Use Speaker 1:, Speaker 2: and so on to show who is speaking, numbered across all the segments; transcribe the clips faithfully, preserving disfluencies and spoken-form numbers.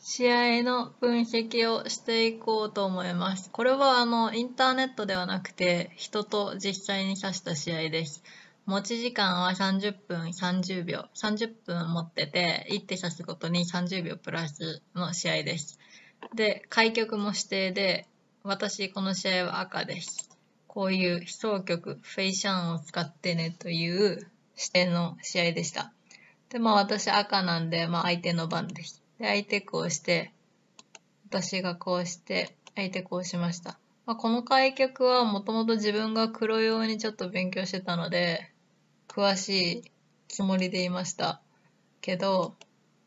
Speaker 1: 試合の分析をしていこうと思います。これはあのインターネットではなくて人と実際に指した試合です。持ち時間はさんじゅっぷんさんじゅうびょう。さんじゅっぷん持ってていって指すごとにさんじゅうびょうプラスの試合です。で、開局も指定で、私この試合は赤です。こういう悲壮曲フェイシャンを使ってねという指定の試合でした。で、まあ私赤なんで、まあ相手の番です。で、相手こうして、私がこうして、相手こうしました。まあ、この開局はもともと自分が黒用にちょっと勉強してたので、詳しいつもりでいましたけど、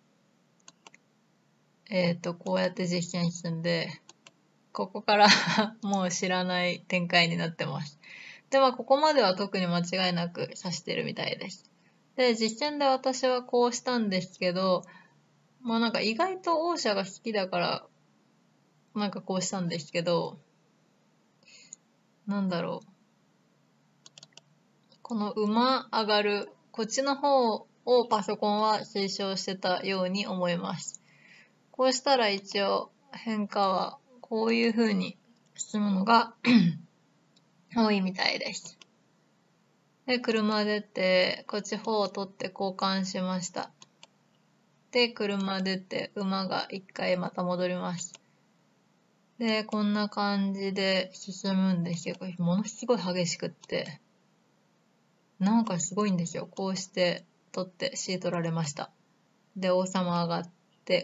Speaker 1: えっと、こうやって実践するんで、ここからもう知らない展開になってます。で、まあ、ここまでは特に間違いなく指してるみたいです。で、実践で私はこうしたんですけど、まあなんか意外と王者が好きだから、なんかこうしたんですけど、なんだろう。この馬上がる、こっちの方をパソコンは推奨してたように思います。こうしたら一応変化はこういう風に進むのが多いみたいです。で、車出て、こっち方を取って交換しました。で、車出て、馬が一回また戻ります。で、こんな感じで進むんですけど、ものすごい激しくって、なんかすごいんですよ。こうして取って C 取られました。で、王様上がって、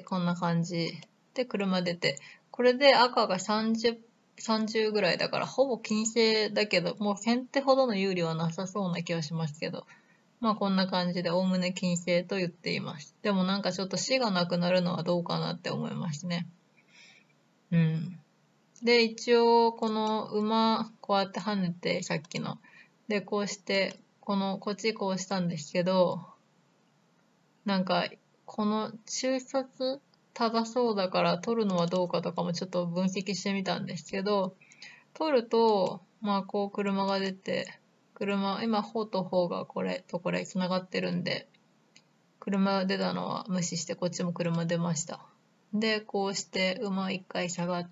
Speaker 1: こんな感じで車出て、これで赤がさんじゅう、さんじゅうぐらいだからほぼ金星だけど、もう先手ほどの有利はなさそうな気はしますけど、まあこんな感じでおおむね金星と言っています。でもなんかちょっと死がなくなるのはどうかなって思いますね。うん。で、一応この馬こうやって跳ねて、さっきの。で、こうして、この、こっちこうしたんですけど、なんか、この中卒正そうだから取るのはどうかとかもちょっと分析してみたんですけど、取ると、まあこう車が出て、車、今方と方がこれとこれ繋がってるんで、車出たのは無視してこっちも車出ました。で、こうして馬一回下がって、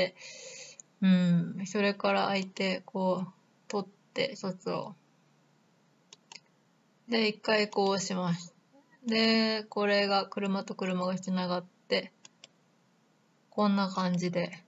Speaker 1: うん、それから相手、こう、取って、卒を。で、一回こうします。で、これが車と車がつながって、こんな感じで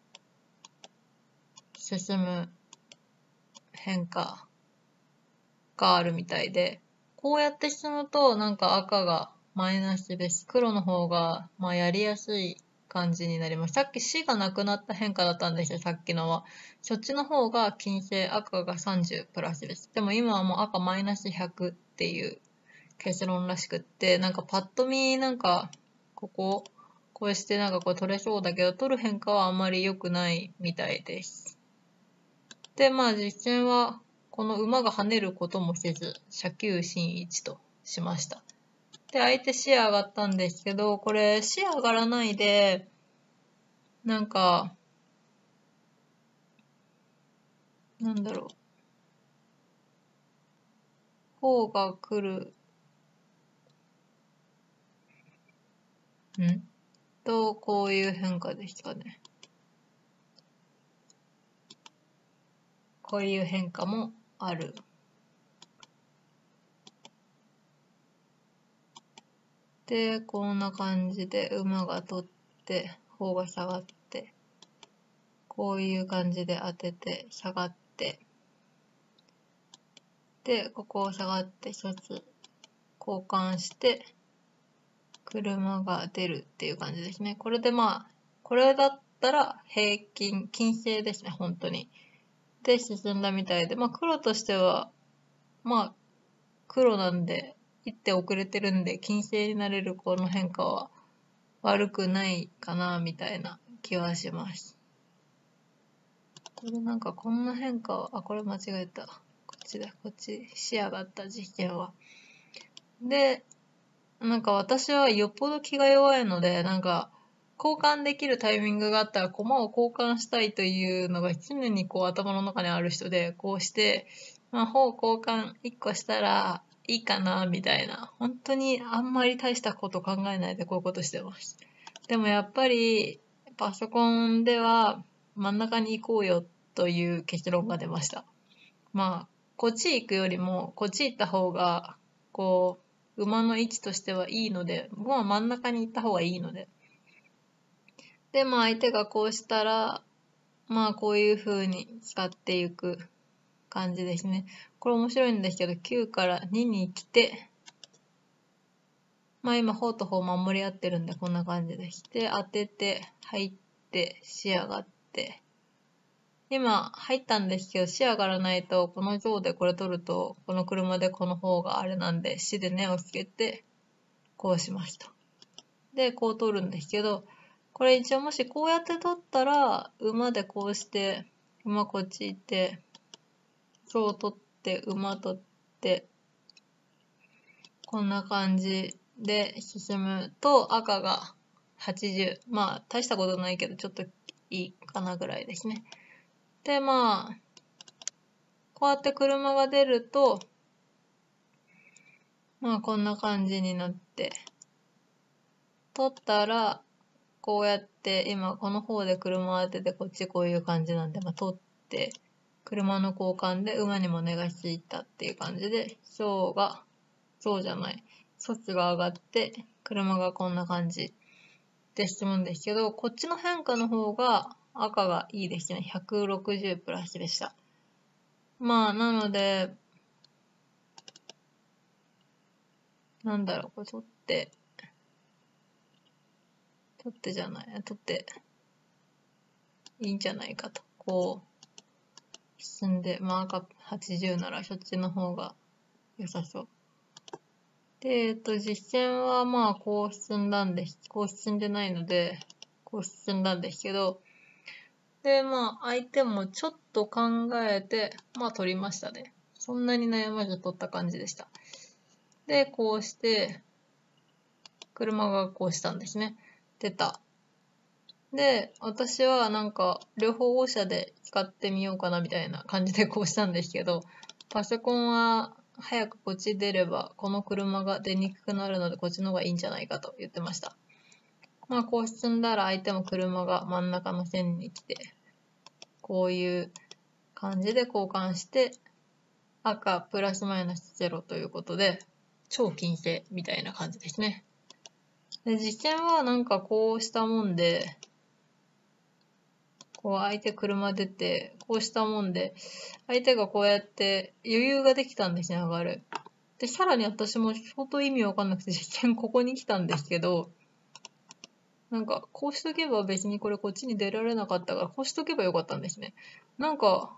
Speaker 1: 進む変化があるみたいで、こうやって進むとなんか赤がマイナスです。黒の方がまあやりやすい感じになります。さっき C がなくなった変化だったんですよ、さっきのは。そっちの方が金星、赤がさんじゅうプラスです。でも今はもう赤マイナスひゃくっていう結論らしくって、なんかパッと見なんか、ここ、こうしてなんかこう取れそうだけど、取る変化はあんまり良くないみたいです。で、まあ実戦は、この馬が跳ねることもせず、車球進一としました。で、相手視野上がったんですけど、これ視野上がらないで、なんか、なんだろう、方が来る、んと、こういう変化ですかね。こういう変化もある。で、こんな感じで馬が取って、方が下がって、こういう感じで当てて、下がって、で、ここを下がって一つ交換して、車が出るっていう感じですね。これでまあ、これだったら平均、金星ですね、本当に。で、進んだみたいで、まあ黒としては、まあ黒なんで、一手遅れてるんで、金星になれるこの変化は悪くないかな、みたいな気はします。これなんかこんな変化は、あ、これ間違えた。こっちだ、こっち、視野があった実験は。で、なんか私はよっぽど気が弱いので、なんか、交換できるタイミングがあったら駒を交換したいというのが常にこう頭の中にある人で、こうして、まあ、方交換いっこしたらいいかな、みたいな。本当にあんまり大したこと考えないでこういうことしてます。 でもやっぱりパソコンでは真ん中に行こうよという結論が出ました。まあ、こっち行くよりもこっち行った方が、こう、馬の位置としてはいいので、僕は真ん中に行った方がいいので。で、まあ相手がこうしたら、まあこういう風に使っていく感じですね。これ面白いんですけど、きゅうからにに来て、まあ今、方と方守り合ってるんで、こんな感じでして、当てて、入って、仕上がって。今、入ったんですけど、仕上がらないと、この像でこれ取ると、この車でこの方があれなんで、死で根をつけて、こうしました。で、こう取るんですけど、これ一応もしこうやって取ったら、馬でこうして、馬こっち行って、像取って、馬取って、こんな感じで進むと赤がはちじゅう。まあ大したことないけどちょっといいかなぐらいですね。でまあ、こうやって車が出ると、まあこんな感じになって、取ったら、こうやって今この方で車当ててこっちこういう感じなんで、まあ取って、車の交換で馬にも根がついたっていう感じで、小が、そうじゃない、措置が上がって、車がこんな感じで進むんですけど、こっちの変化の方が赤がいいですね。ひゃくろくじゅうプラスでした。まあ、なので、なんだろう、これ取って、取ってじゃない、取って、いいんじゃないかと。こう、進んで、まあ赤はちじゅうならそっちの方が良さそう。で、えっと、実践はまあこう進んだんです。こう進んでないので、こう進んだんですけど、で、まあ相手もちょっと考えて、まあ取りましたね。そんなに悩まず取った感じでした。で、こうして、車がこうしたんですね。出た。で、私はなんか、両方号車で使ってみようかなみたいな感じでこうしたんですけど、パソコンは早くこっち出れば、この車が出にくくなるので、こっちの方がいいんじゃないかと言ってました。まあ、こう進んだら相手も車が真ん中の線に来て、こういう感じで交換して、赤プラスマイナスゼロということで、超金星みたいな感じですね。で、実践はなんかこうしたもんで、こう相手車出て、こうしたもんで、相手がこうやって余裕ができたんですね、上がる。で、さらに私も相当意味わかんなくて実践ここに来たんですけど、なんかこうしとけば別にこれこっちに出られなかったから、こうしとけばよかったんですね。なんか、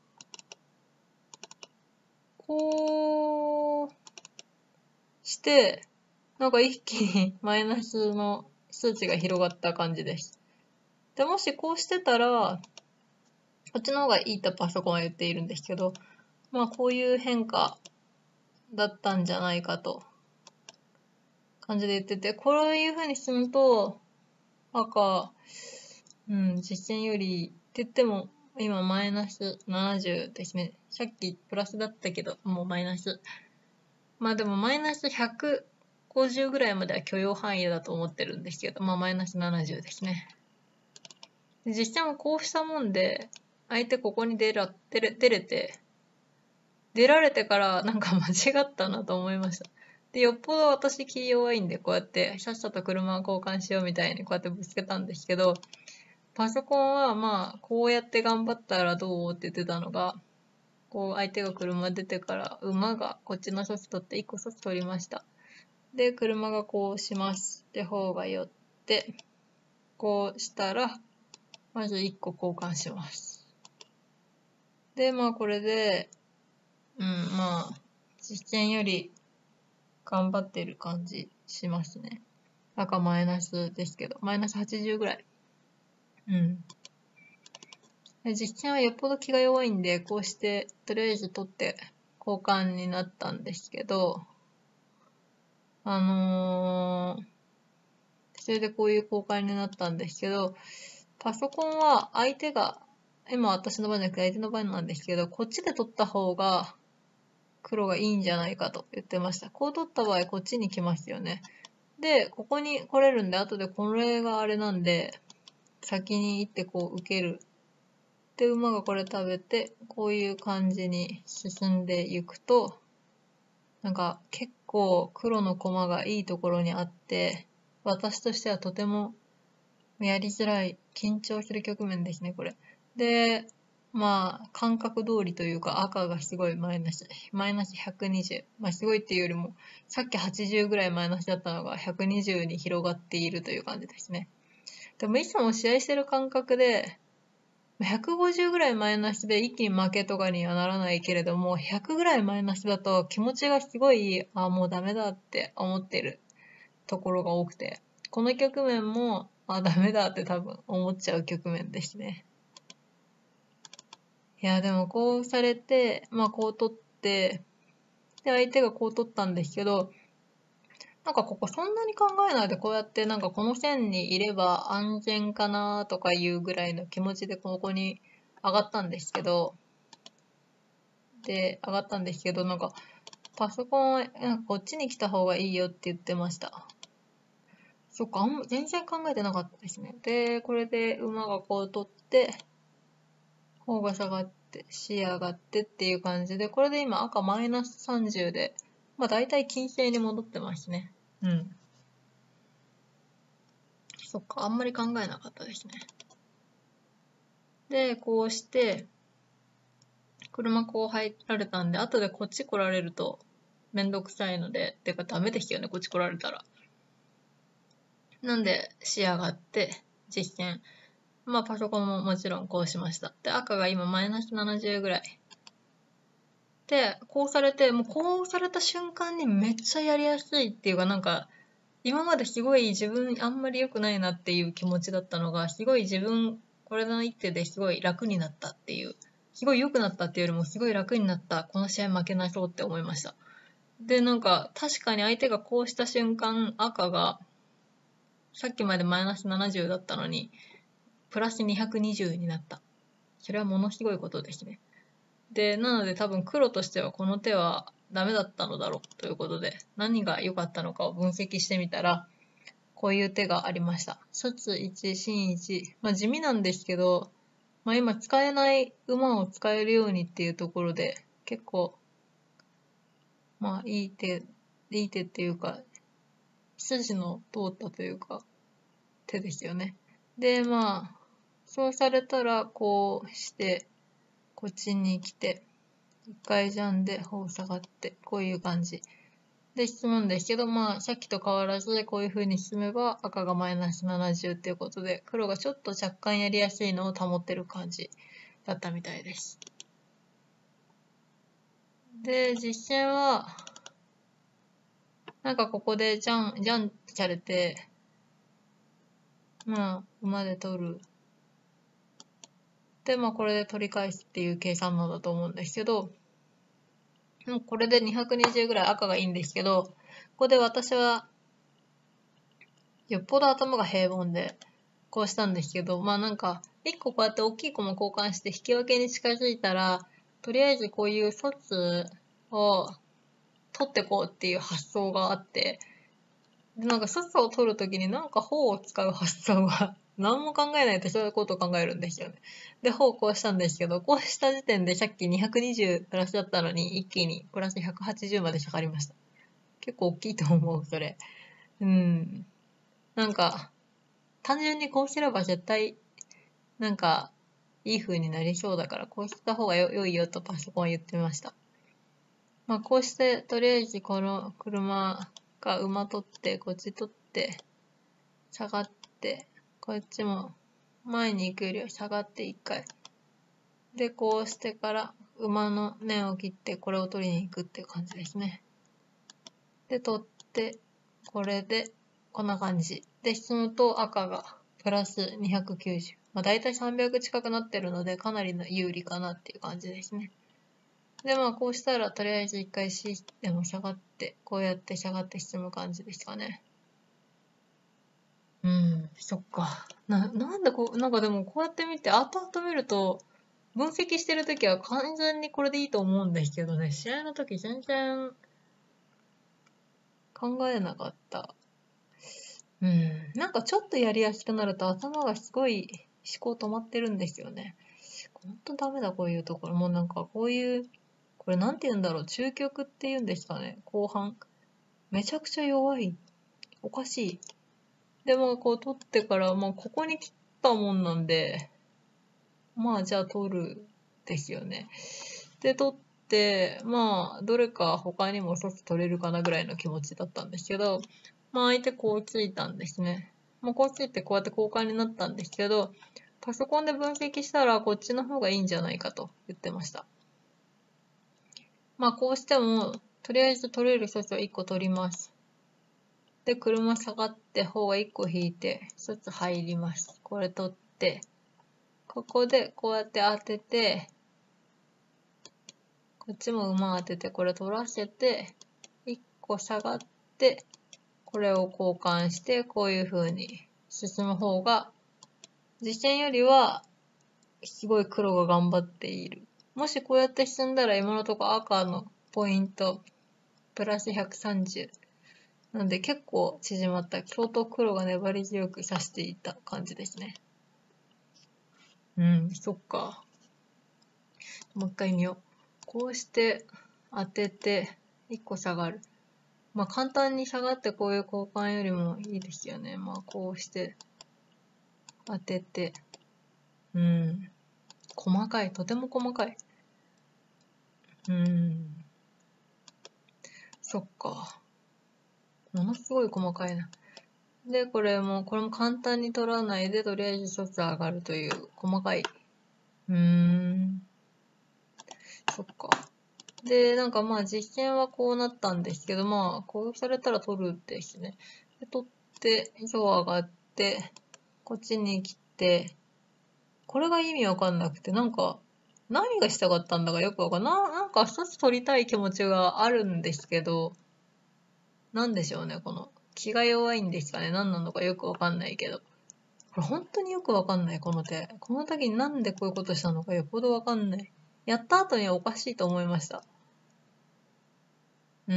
Speaker 1: こうして、なんか一気にマイナスの数値が広がった感じです。で、もしこうしてたら、こっちの方がいいとパソコンは言っているんですけど、まあこういう変化だったんじゃないかと感じで言ってて、こういう風に進むと、赤、うん、実践よりって言っても、今マイナスななじゅうですね。さっきプラスだったけど、もうマイナス。まあでもマイナスひゃくごじゅうぐらいまでは許容範囲だと思ってるんですけど、まあマイナスななじゅうですね。で実際もこうしたもんで、相手ここに出ら出れ出れて、出られてからなんか間違ったなと思いました。で、よっぽど私気弱いんで、こうやってさっさと車交換しようみたいにこうやってぶつけたんですけど、パソコンはまあ、こうやって頑張ったらどうって言ってたのが、こう相手が車出てから馬がこっちの措置取っていっこ措置取りました。で、車がこうします。で、方が寄って、こうしたら、まずいっこ交換します。で、まあこれで、うん、まあ、実践より頑張ってる感じしますね。赤マイナスですけど、マイナスはちじゅうぐらい。うん。で実践はよっぽど気が弱いんで、こうして、とりあえず取って交換になったんですけど、あのー、それでこういう交換になったんですけど、パソコンは相手が、今私の場合じゃなくて相手の場合なんですけど、こっちで取った方が黒がいいんじゃないかと言ってました。こう取った場合こっちに来ますよね。 で、ここに来れるんで、後でこれがあれなんで、先に行ってこう受ける。で、馬がこれ食べて、こういう感じに進んでいくと、なんか結構黒の駒がいいところにあって、私としてはとてもやりづらい、緊張する局面ですね、これ。で、まあ、感覚通りというか赤がすごいマイナス、マイナスひゃくにじゅう。まあ、すごいっていうよりも、さっきはちじゅうぐらいマイナスだったのがひゃくにじゅうに広がっているという感じですね。でもいつも試合してる感覚で、ひゃくごじゅうぐらいマイナスで一気に負けとかにはならないけれども、ひゃくぐらいマイナスだと気持ちがすごい、あ、もうダメだって思ってるところが多くて、この局面も、あ、ダメだって多分思っちゃう局面ですね。いや、でもこうされて、まあこう取って、で、相手がこう取ったんですけど、なんかここそんなに考えないでこうやってなんかこの線にいれば安全かなとかいうぐらいの気持ちでここに上がったんですけど、で、上がったんですけど、なんかパソコンはなんかこっちに来た方がいいよって言ってました。そっか、あんま全然考えてなかったですね。で、これで馬がこう取って、方が下がって、視野上がってっていう感じで、これで今赤マイナスさんじゅうで、まあ大体金星に戻ってますね。うん。そっか、あんまり考えなかったですね。で、こうして、車こう入られたんで、後でこっち来られるとめんどくさいので、てかダメですよね、こっち来られたら。なんで、仕上がって、実験。まあ、パソコンももちろんこうしました。で、赤が今マイナスななじゅうぐらい。で、こうされて、もうこうされた瞬間にめっちゃやりやすいっていうか、なんか、今まですごい自分あんまり良くないなっていう気持ちだったのが、すごい自分、これの一手ですごい楽になったっていう。すごい良くなったっていうよりも、すごい楽になった。この試合負けなそうって思いました。で、なんか、確かに相手がこうした瞬間、赤が、さっきまでマイナスななじゅうだったのに、プラスにひゃくにじゅうになった。それはものすごいことですね。で、なので多分黒としてはこの手はダメだったのだろうということで、何が良かったのかを分析してみたら、こういう手がありました。卒いち、真いち。まあ地味なんですけど、まあ今使えない馬を使えるようにっていうところで、結構、まあいい手、いい手っていうか、筋の通ったというか、手ですよね。で、まあ、そうされたら、こうして、こっちに来て、一回ジャンで方下がって、こういう感じ。で、進むんですけど、まあ、さっきと変わらず、こういう風に進めば、赤がマイナスななじゅうっていうことで、黒がちょっと若干やりやすいのを保ってる感じだったみたいです。で、実戦は、なんかここでジャン、ジャンされて、まあ、馬で取る。で、まあ、これで取り返すっていう計算なんだと思うんですけど、もうこれでにひゃくにじゅうぐらい赤がいいんですけど、ここで私は、よっぽど頭が平凡で、こうしたんですけど、まあなんか、一個こうやって大きいコマ交換して引き分けに近づいたら、とりあえずこういう卒を取ってこうっていう発想があって、でなんか卒を取るときになんか方を使う発想が何も考えないとそういうことを考えるんですよね。で、方をこうしたんですけど、こうした時点でさっきにひゃくにじゅうプラスだったのに一気にプラスひゃくはちじゅうまで下がりました。結構大きいと思う、それ。うん。なんか、単純にこうすれば絶対、なんか、いい風になりそうだから、こうした方がよ良いよとパソコンは言ってました。まあ、こうして、とりあえずこの車が馬取って、こっち取って、下がって、こっちも前に行くよりは下がって一回。で、こうしてから馬の根を切って、これを取りに行くっていう感じですね。で、取って、これで、こんな感じ。で、進むと赤がプラスにひゃくきゅうじゅう。まあ、だいたいさんびゃく近くなってるので、かなりの有利かなっていう感じですね。で、まあ、こうしたら、とりあえず一回 C でも下がって、こうやって下がって進む感じですかね。うん、そっか。な、なんでこう、なんかでもこうやって見て、後々見ると、分析してるときは完全にこれでいいと思うんですけどね、試合のとき全然考えなかった。 うん。なんかちょっとやりやすくなると頭がすごい思考止まってるんですよね。ほんとダメだ、こういうところ。もうなんかこういう、これなんて言うんだろう。中極って言うんですかね。後半。めちゃくちゃ弱い。おかしい。でもこう取ってから、まあここに切ったもんなんで、まあじゃあ取るですよね。で、取って、まあどれか他にも一つ取れるかなぐらいの気持ちだったんですけど、まあ相手こうついたんですね。まあこうついてこうやって交換になったんですけど、パソコンで分析したらこっちの方がいいんじゃないかと言ってました。まあこうしても、とりあえず取れる措置をいっこ取ります。で、車下がって方がいっこ引いて、一つ入ります。これ取って、ここでこうやって当てて、こっちも馬当てて、これ取らせて、いっこ下がって、これを交換して、こういう風に進む方が、実戦よりは、すごい黒が頑張っている。もしこうやって進んだら今のところ赤のポイント、プラスひゃくさんじゅう。なんで結構縮まった。相当黒が粘り強く指していた感じですね。うん、そっか。もう一回見よう。こうして当てていっこ下がる。まあ簡単に下がってこういう交換よりもいいですよね。まあこうして当てて。うん。細かい。とても細かい。うん。そっか。ものすごい細かいな。で、これも、これも簡単に取らないで、とりあえず一つ上がるという細かい。うーん。そっか。で、なんかまあ実験はこうなったんですけど、まあ、こうされたら取るですね。で、取って、以上上がって、こっちに来て、これが意味わかんなくて、なんか、何がしたかったんだかよくわかんない。な、なんか一つ取りたい気持ちがあるんですけど、なんでしょうね、この、気が弱いんですかね。何なのかよくわかんないけど。これ本当によくわかんない、この手。この時になんでこういうことしたのかよっぽどわかんない。やった後にはおかしいと思いました。うん。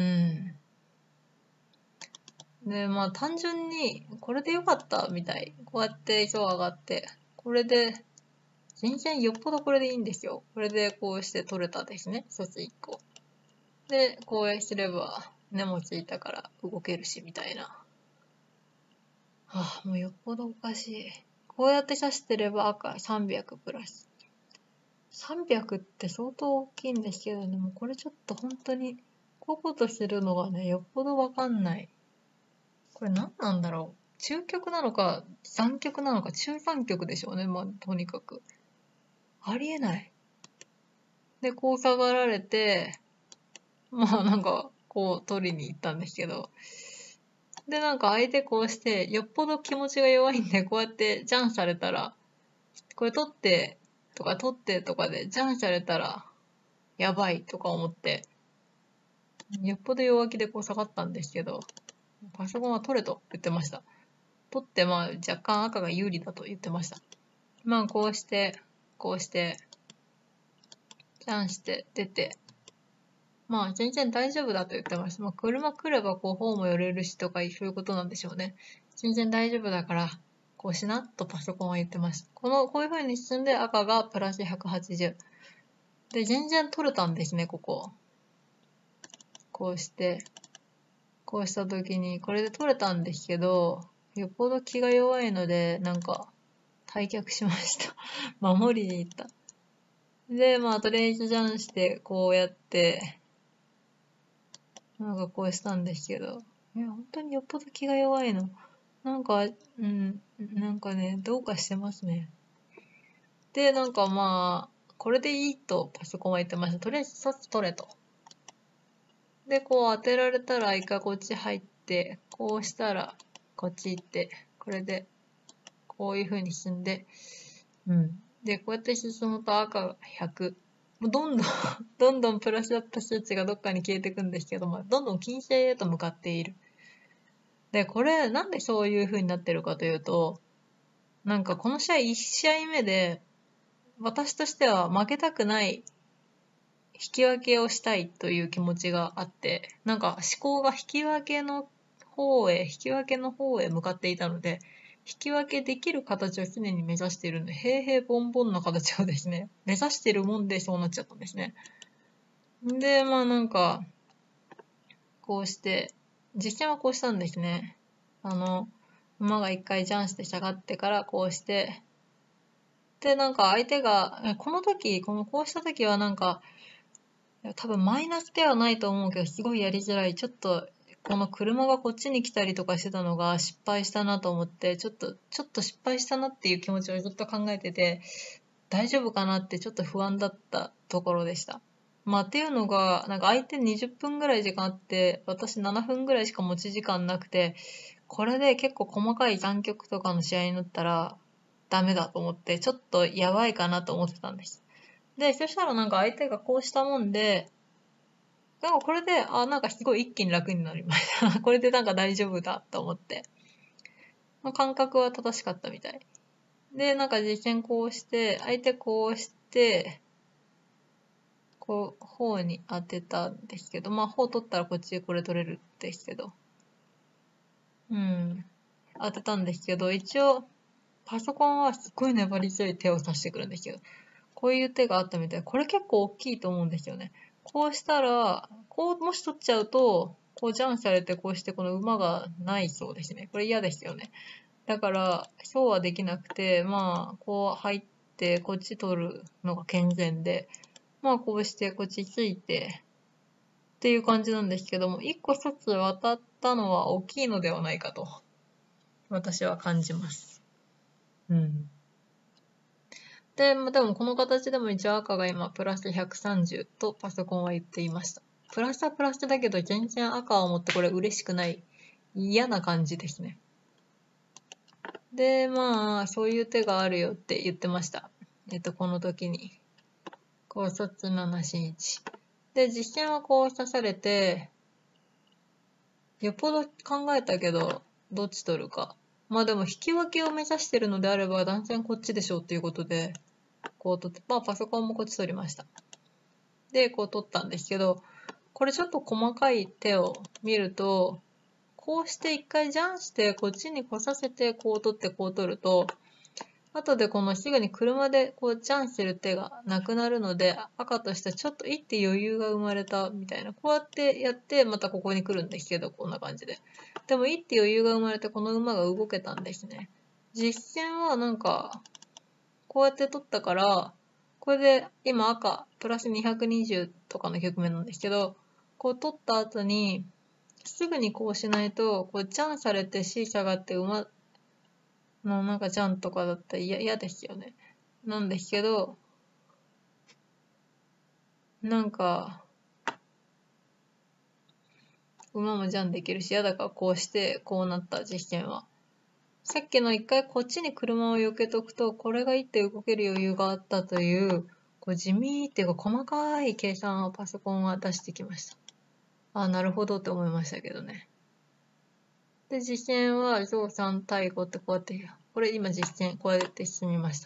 Speaker 1: で、まあ単純に、これでよかったみたい。こうやって上上がって、これで、全然よっぽどこれでいいんですよ。これでこうして取れたですね。一つ一個。で、こうすれば、根もついたから動けるし、みたいな。はあ、もうよっぽどおかしい。こうやって刺してれば赤さんびゃくプラス。さんびゃくって相当大きいんですけどね、もうこれちょっと本当に、こういうことするのがね、よっぽどわかんない。これ何なんだろう。中極なのか、残極なのか、中残極でしょうね、まあ、とにかく。ありえない。で、こう下がられて、まあなんか、こう取りに行ったんですけど、で、なんか相手こうして、よっぽど気持ちが弱いんで、こうやってジャンされたら、これ取って、とか取ってとかでジャンされたら、やばいとか思って、よっぽど弱気でこう下がったんですけど、パソコンは取れと言ってました。取ってまあ若干赤が有利だと言ってました。まあこうして、こうして、チャンして出て、まあ全然大丈夫だと言ってました。まあ車来ればこう方も寄れるしとかそういうことなんでしょうね。全然大丈夫だから、こうしなとパソコンは言ってました。この、こういう風に進んで赤がプラスひゃくはちじゅう。で、全然取れたんですね、ここ。こうして、こうした時に、これで取れたんですけど、よっぽど気が弱いので、なんか、退却しました。守りに行った。で、まあ、とりあえずジャンして、こうやって、なんかこうしたんですけど、いや、本当によっぽど気が弱いの。なんか、うん、なんかね、どうかしてますね。で、なんかまあ、これでいいとパソコンは言ってました。とりあえず一つ取れと。で、こう当てられたら一回こっち入って、こうしたらこっち行って、これでこういう風に進んで、うん。で、こうやって進むと赤がひゃく。もうどんどんどんどんプラスアップ数値がどっかに消えていくんですけども、どんどん近世へと向かっている。で、これなんでそういう風になってるかというと、なんかこの試合いち試合目で、私としては負けたくない、引き分けをしたいという気持ちがあって、なんか思考が引き分けの方へ、引き分けの方へ向かっていたので、引き分けできる形を常に目指しているので、平々凡々な形をですね、目指しているもんでそうなっちゃったんですね。で、まあなんか、こうして、実践はこうしたんですね。あの、馬が一回ジャンしてしゃがってからこうして、で、なんか相手が、えこの時、このこうした時はなんか、多分マイナスではないと思うけど、すごいやりづらい。ちょっと、この車がこっちに来たりとかしてたのが失敗したなと思って、ちょっと、ちょっと失敗したなっていう気持ちをずっと考えてて、大丈夫かなってちょっと不安だったところでした。まあっていうのが、なんか相手にじゅっぷんぐらい時間あって、私ななふんぐらいしか持ち時間なくて、これで結構細かい残局とかの試合になったらダメだと思って、ちょっとやばいかなと思ってたんです。で、そしたらなんか相手がこうしたもんで、なんかこれで、あ、なんかすごい一気に楽になりました。これでなんか大丈夫だと思って。まあ、感覚は正しかったみたい。で、なんか実戦こうして、相手こうして、こう、方に当てたんですけど、まあ、方取ったらこっちでこれ取れるんですけど、うん、当てたんですけど、一応、パソコンはすっごい粘り強い手を指してくるんですよ。こういう手があったみたい。これ結構大きいと思うんですよね。こうしたら、こうもし取っちゃうと、こうジャンされてこうしてこの馬がないそうですね。これ嫌ですよね。だから、そうはできなくて、まあ、こう入ってこっち取るのが健全で、まあこうしてこっちついてっていう感じなんですけども、一個一つ渡ったのは大きいのではないかと、私は感じます。うん。で、まあ、でもこの形でも一応赤が今プラスひゃくさんじゅうとパソコンは言っていました。プラスはプラスだけど全然赤を持ってこれ嬉しくない。嫌な感じですね。で、まあ、そういう手があるよって言ってました。えっと、この時に。高卒ななしいち。で、実戦はこう刺されて、よっぽど考えたけど、どっち取るか。まあでも引き分けを目指してるのであれば断然こっちでしょうっていうことで、こう取って、まあパソコンもこっち取りました。で、こう取ったんですけど、これちょっと細かい手を見ると、こうして一回ジャンしてこっちに来させてこう取ってこう取ると、後でこのすぐに車でこうジャンする手がなくなるので、赤としてはちょっと一手余裕が生まれたみたいな。こうやってやってまたここに来るんですけど、こんな感じで。でも一手余裕が生まれてこの馬が動けたんですね。実戦はなんか、こうやって取ったから、これで今赤プラスにひゃくにじゅうとかの局面なんですけど、こう取った後に、すぐにこうしないと、こうジャンされて C 下がって馬のなんかジャンとかだったら嫌嫌ですよね。なんですけど、なんか、馬もジャンできるし、嫌だからこうして、こうなった実験は。さっきの一回こっちに車を避けとくと、これが一手動ける余裕があったという、こう地味っていうか細かい計算をパソコンは出してきました。ああ、なるほどって思いましたけどね。で、実践はゾウさん対ごってこうやって、これ今実践こうやって進みました。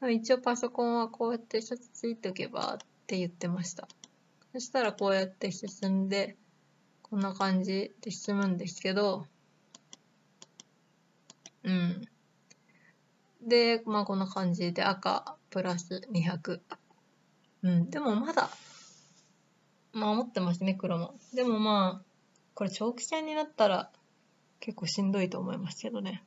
Speaker 1: 一応パソコンはこうやって一つついておけばって言ってました。そしたらこうやって進んで、こんな感じで進むんですけど、うん。で、まあこんな感じで赤プラスにひゃく。うん。でもまだ、まあ持ってますね、黒も。でもまあ、これ長期戦になったら結構しんどいと思いますけどね。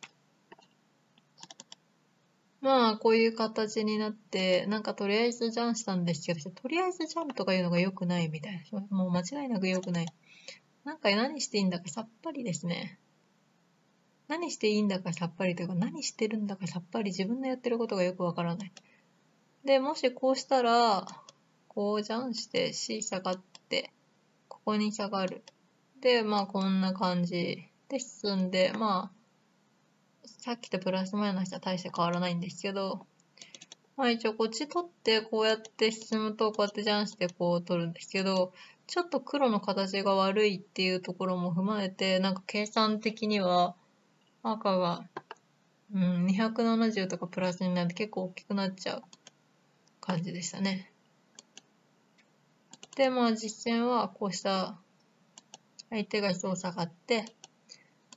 Speaker 1: まあ、こういう形になって、なんかとりあえずジャンしたんですけど、とりあえずジャンとかいうのが良くないみたいな。もう間違いなく良くない。なんか何していいんだかさっぱりですね。何していいんだかさっぱりというか、何してるんだかさっぱり自分のやってることがよくわからない。で、もしこうしたら、こうジャンして C 下がって、ここに下がる。で、まあこんな感じで進んで、まあ、さっきとプラスマイナスは大して変わらないんですけど、まあ一応こっち取ってこうやって進むとこうやってジャンしてこう取るんですけど、ちょっと黒の形が悪いっていうところも踏まえて、なんか計算的には赤が、うん、にひゃくななじゅうとかプラスになって結構大きくなっちゃう感じでしたね。で、まあ実戦はこうした相手がそう下がって、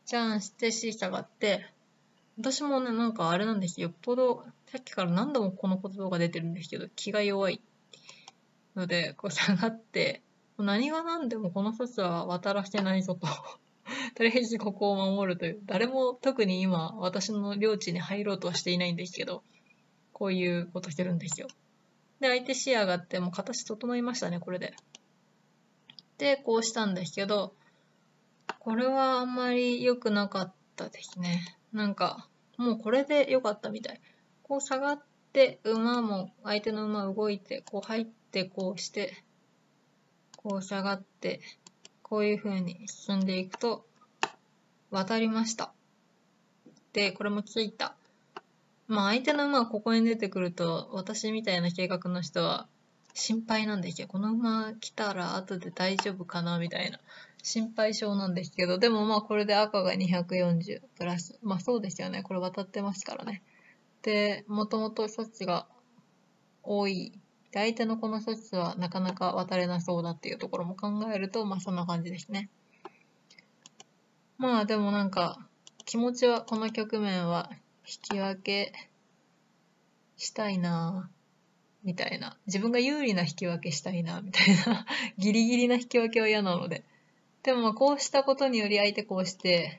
Speaker 1: チャンして C 下がって、私もね、なんかあれなんですよ。よっぽど、さっきから何度もこの言葉が出てるんですけど、気が弱いので、こう下がって、何が何でもこの措置は渡らせないぞと。とりあえずここを守るという。誰も特に今、私の領地に入ろうとはしていないんですけど、こういうことしてるんですよ。で、相手視野があって、もう形整いましたね、これで。で、こうしたんですけど、これはあんまり良くなかったですね。なんか、もうこれで良かったみたい。こう下がって、馬も、相手の馬動いて、こう入って、こうして、こう下がって、こういう風に進んでいくと、渡りました。で、これもついた。まあ相手の馬がここに出てくると、私みたいな計画の人は心配なんですよ。この馬来たら後で大丈夫かなみたいな心配性なんですけど、でもまあこれで赤がにひゃくよんじゅうプラス。まあそうですよね。これ渡ってますからね。で、もともと措置が多い。で、相手のこの措置はなかなか渡れなそうだっていうところも考えると、まあそんな感じですね。まあでもなんか、気持ちはこの局面は引き分けしたいなぁ。みたいな。自分が有利な引き分けしたいな、みたいな。ギリギリな引き分けは嫌なので。でもまあこうしたことにより相手こうして、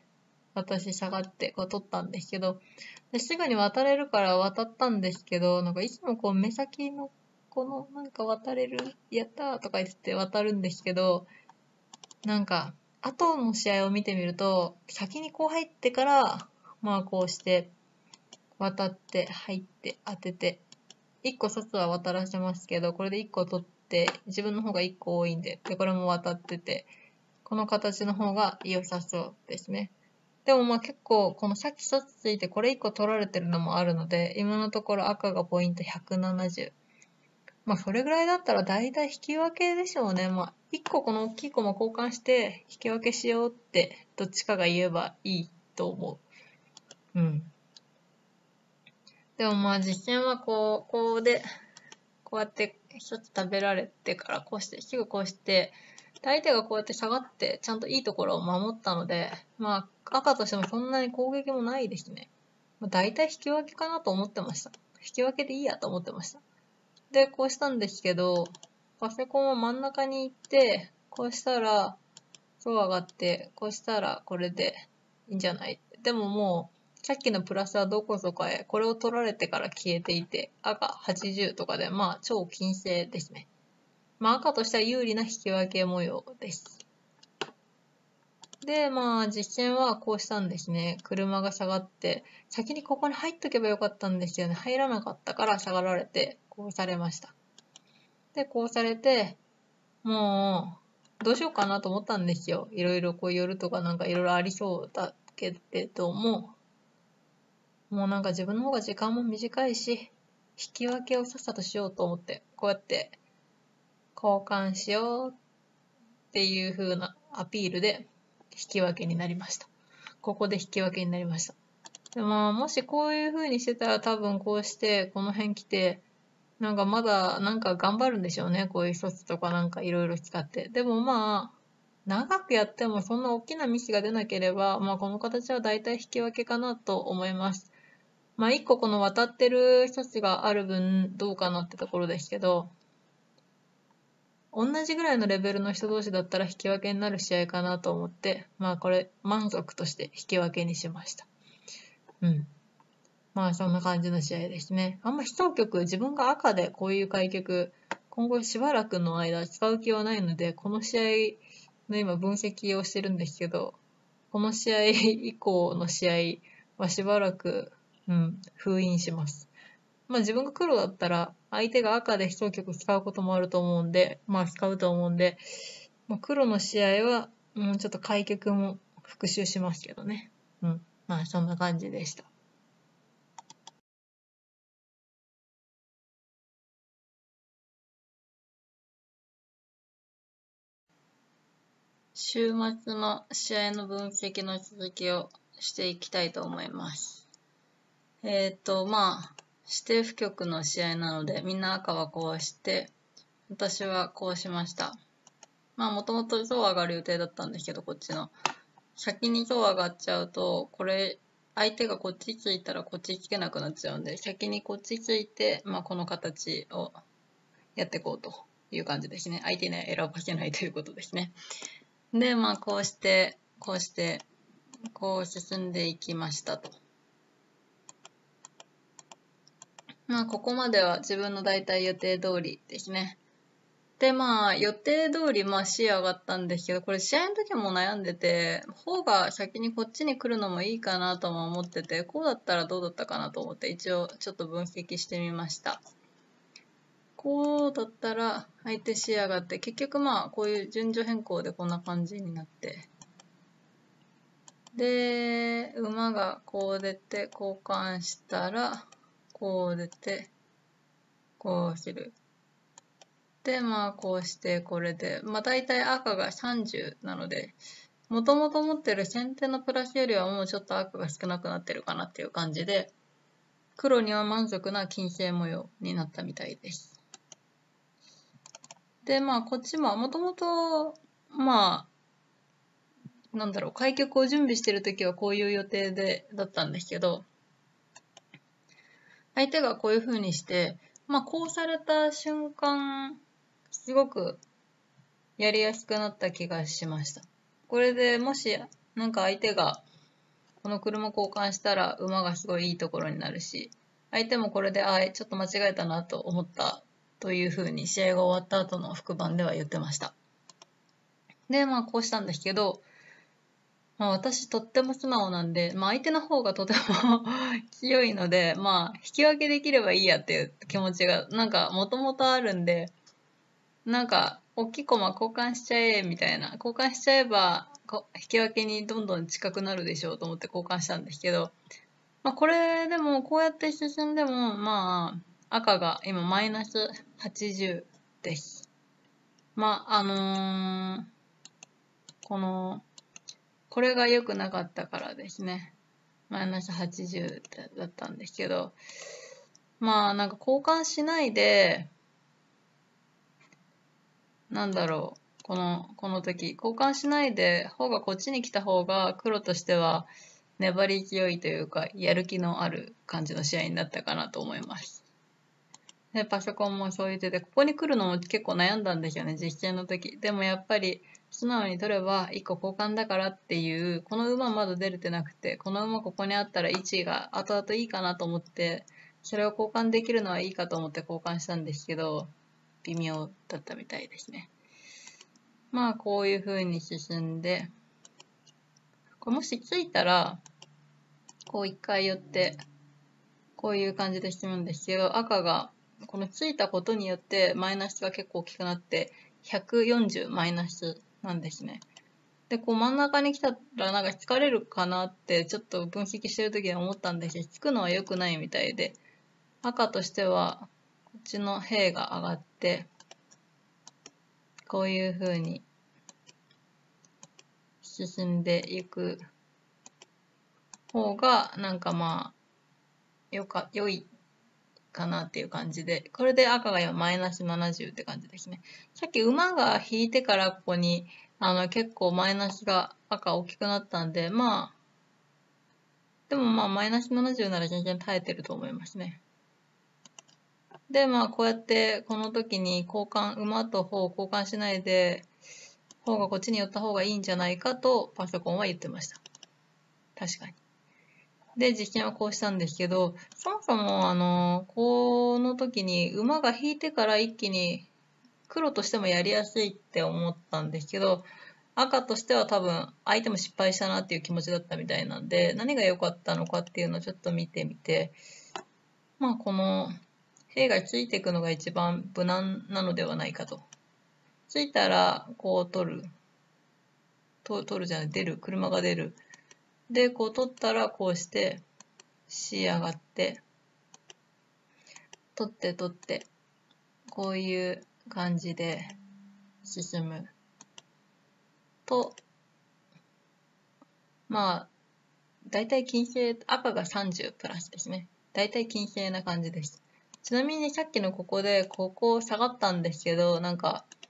Speaker 1: 私下がってこう取ったんですけど、すぐに渡れるから渡ったんですけど、なんかいつもこう目先のこのなんか渡れる、やったーとか言って渡るんですけど、なんか後の試合を見てみると、先にこう入ってから、まあこうして渡って入って当てて、いっこ卒は渡らせますけど、これでいっこ取って、自分の方がいっこ多いんで、で、これも渡ってて、この形の方が良さそうですね。でもまあ結構、このさっき卒ついてこれいっこ取られてるのもあるので、今のところ赤がポイントひゃくななじゅう。まあそれぐらいだったら大体引き分けでしょうね。まあいっここの大きいコマ交換して引き分けしようってどっちかが言えばいいと思う。うん。でもまあ実戦はこう、こうで、こうやって一つ食べられてからこうして、すぐこうして、相手がこうやって下がってちゃんといいところを守ったので、まあ赤としてもそんなに攻撃もないですね。まあ、大体引き分けかなと思ってました。引き分けでいいやと思ってました。で、こうしたんですけど、パセコンは真ん中に行って、こうしたら、そう上がって、こうしたらこれでいいんじゃない。でももう、さっきのプラスはどこぞかへ、これを取られてから消えていて、赤はちじゅうとかで、まあ超金星ですね。まあ赤としては有利な引き分け模様です。で、まあ実戦はこうしたんですね。車が下がって、先にここに入っとけばよかったんですよね。入らなかったから下がられて、こうされました。で、こうされて、もう、どうしようかなと思ったんですよ。いろいろこう夜とかなんかいろいろありそうだけれども、もうなんか自分の方が時間も短いし、引き分けをさっさとしようと思って、こうやって交換しようっていう風なアピールで引き分けになりました。ここで引き分けになりました。でまあ、もしこういう風にしてたら多分こうしてこの辺来て、なんかまだなんか頑張るんでしょうね。こういう措置とかなんかいろいろ使って。でもまあ、長くやってもそんな大きなミスが出なければ、まあこの形は大体引き分けかなと思います。まあ一個この渡ってる措置がある分どうかなってところですけど、同じぐらいのレベルの人同士だったら引き分けになる試合かなと思って、まあこれ満足として引き分けにしました。うん。まあそんな感じの試合ですね。あんま一局自分が赤でこういう開局、今後しばらくの間使う気はないので、この試合の今分析をしてるんですけど、この試合以降の試合はしばらく、うん、封印します。まあ自分が黒だったら相手が赤で一局使うこともあると思うんで、まあ使うと思うんで、まあ、黒の試合は、うん、ちょっと開局も復習しますけどね。うん。まあそんな感じでした。週末の試合の分析の続きをしていきたいと思います。えっと、まあ、指定不局の試合なので、みんな赤はこうして、私はこうしました。まあ、もともとそう上がる予定だったんですけど、こっちの先に塔上がっちゃうと、これ、相手がこっちついたらこっちつけなくなっちゃうんで、先にこっちついて、まあ、この形をやっていこうという感じですね。相手には選ばせないということですね。で、まあ、こうして、こうして、こう進んでいきましたと。まあ、ここまでは自分の大体予定通りですね。で、まあ、予定通り、まあ、視野上がったんですけど、これ試合の時も悩んでて、方が先にこっちに来るのもいいかなとも思ってて、こうだったらどうだったかなと思って、一応ちょっと分析してみました。こうだったら、相手視野上がって、結局まあ、こういう順序変更でこんな感じになって、で、馬がこう出て、交換したら、こう出て、こうする。で、まあ、こうして、これで、まあ、大体赤がさんじゅうなので、もともと持ってる先手のプラスよりはもうちょっと赤が少なくなってるかなっていう感じで、黒には満足な金星模様になったみたいです。で、まあ、こっちも、もともと、まあ、なんだろう、開局を準備してるときはこういう予定で、だったんですけど、相手がこういう風にして、まあ、こうされた瞬間、すごくやりやすくなった気がしました。これでもし、なんか相手が、この車交換したら馬がすごいいいところになるし、相手もこれで、ああ、ちょっと間違えたなと思ったという風に試合が終わった後の副番では言ってました。で、まあこうしたんですけど、まあ私とっても素直なんで、まあ相手の方がとても強いので、まあ引き分けできればいいやっていう気持ちがなんかもともとあるんで、なんか大きい駒交換しちゃえみたいな、交換しちゃえばこ引き分けにどんどん近くなるでしょうと思って交換したんですけど、まあこれでもこうやって進んでもまあ赤が今マイナスはちじゅうです。まああのーこのこれが良くなかったからですね。マイナスはちじゅうだったんですけど、まあなんか交換しないで、なんだろう、この、この時、交換しないで、方がこっちに来た方が黒としては粘り強いというか、やる気のある感じの試合になったかなと思います。で、パソコンもそういう手で、ここに来るのも結構悩んだんですよね、実験の時。でもやっぱり、素直に取ればいっこ交換だからっていう、この馬まだ出れてなくて、この馬ここにあったら位置が後々いいかなと思って、それを交換できるのはいいかと思って交換したんですけど、微妙だったみたいですね。まあ、こういう風に進んで、これもしついたら、こう一回寄って、こういう感じで進むんですけど、赤が、このついたことによってマイナスが結構大きくなって、ひゃくよんじゅうマイナスなんですね。で、こう真ん中に来たらなんか疲れるかなってちょっと分析してる時に思ったんですけど、つくのは良くないみたいで、赤としては、こっちの兵が上がって、こういう風に進んでいく方が、なんかまあ、よか、良いかなっていう感じで、これで赤が今マイナスななじゅうって感じですね。さっき馬が引いてからここに、あの結構マイナスが赤大きくなったんで、まあ、でもまあマイナスななじゅうなら全然耐えてると思いますね。で、まあこうやってこの時に交換、馬と歩を交換しないで、方がこっちに寄った方がいいんじゃないかとパソコンは言ってました。確かに。で、実験はこうしたんですけど、そもそも、あの、この時に馬が引いてから一気に黒としてもやりやすいって思ったんですけど、赤としては多分相手も失敗したなっていう気持ちだったみたいなんで、何が良かったのかっていうのをちょっと見てみて、まあこの兵がついていくのが一番無難なのではないかと。ついたらこう取る。と取るじゃない、出る。車が出る。で、こう取ったらこうして、仕上がって、取って取って、こういう感じで進むと、まあ、だいたい金星、赤がさんじゅうプラスですね。だいたい金星な感じです。ちなみにさっきのここで、ここ下がったんですけど、なんか、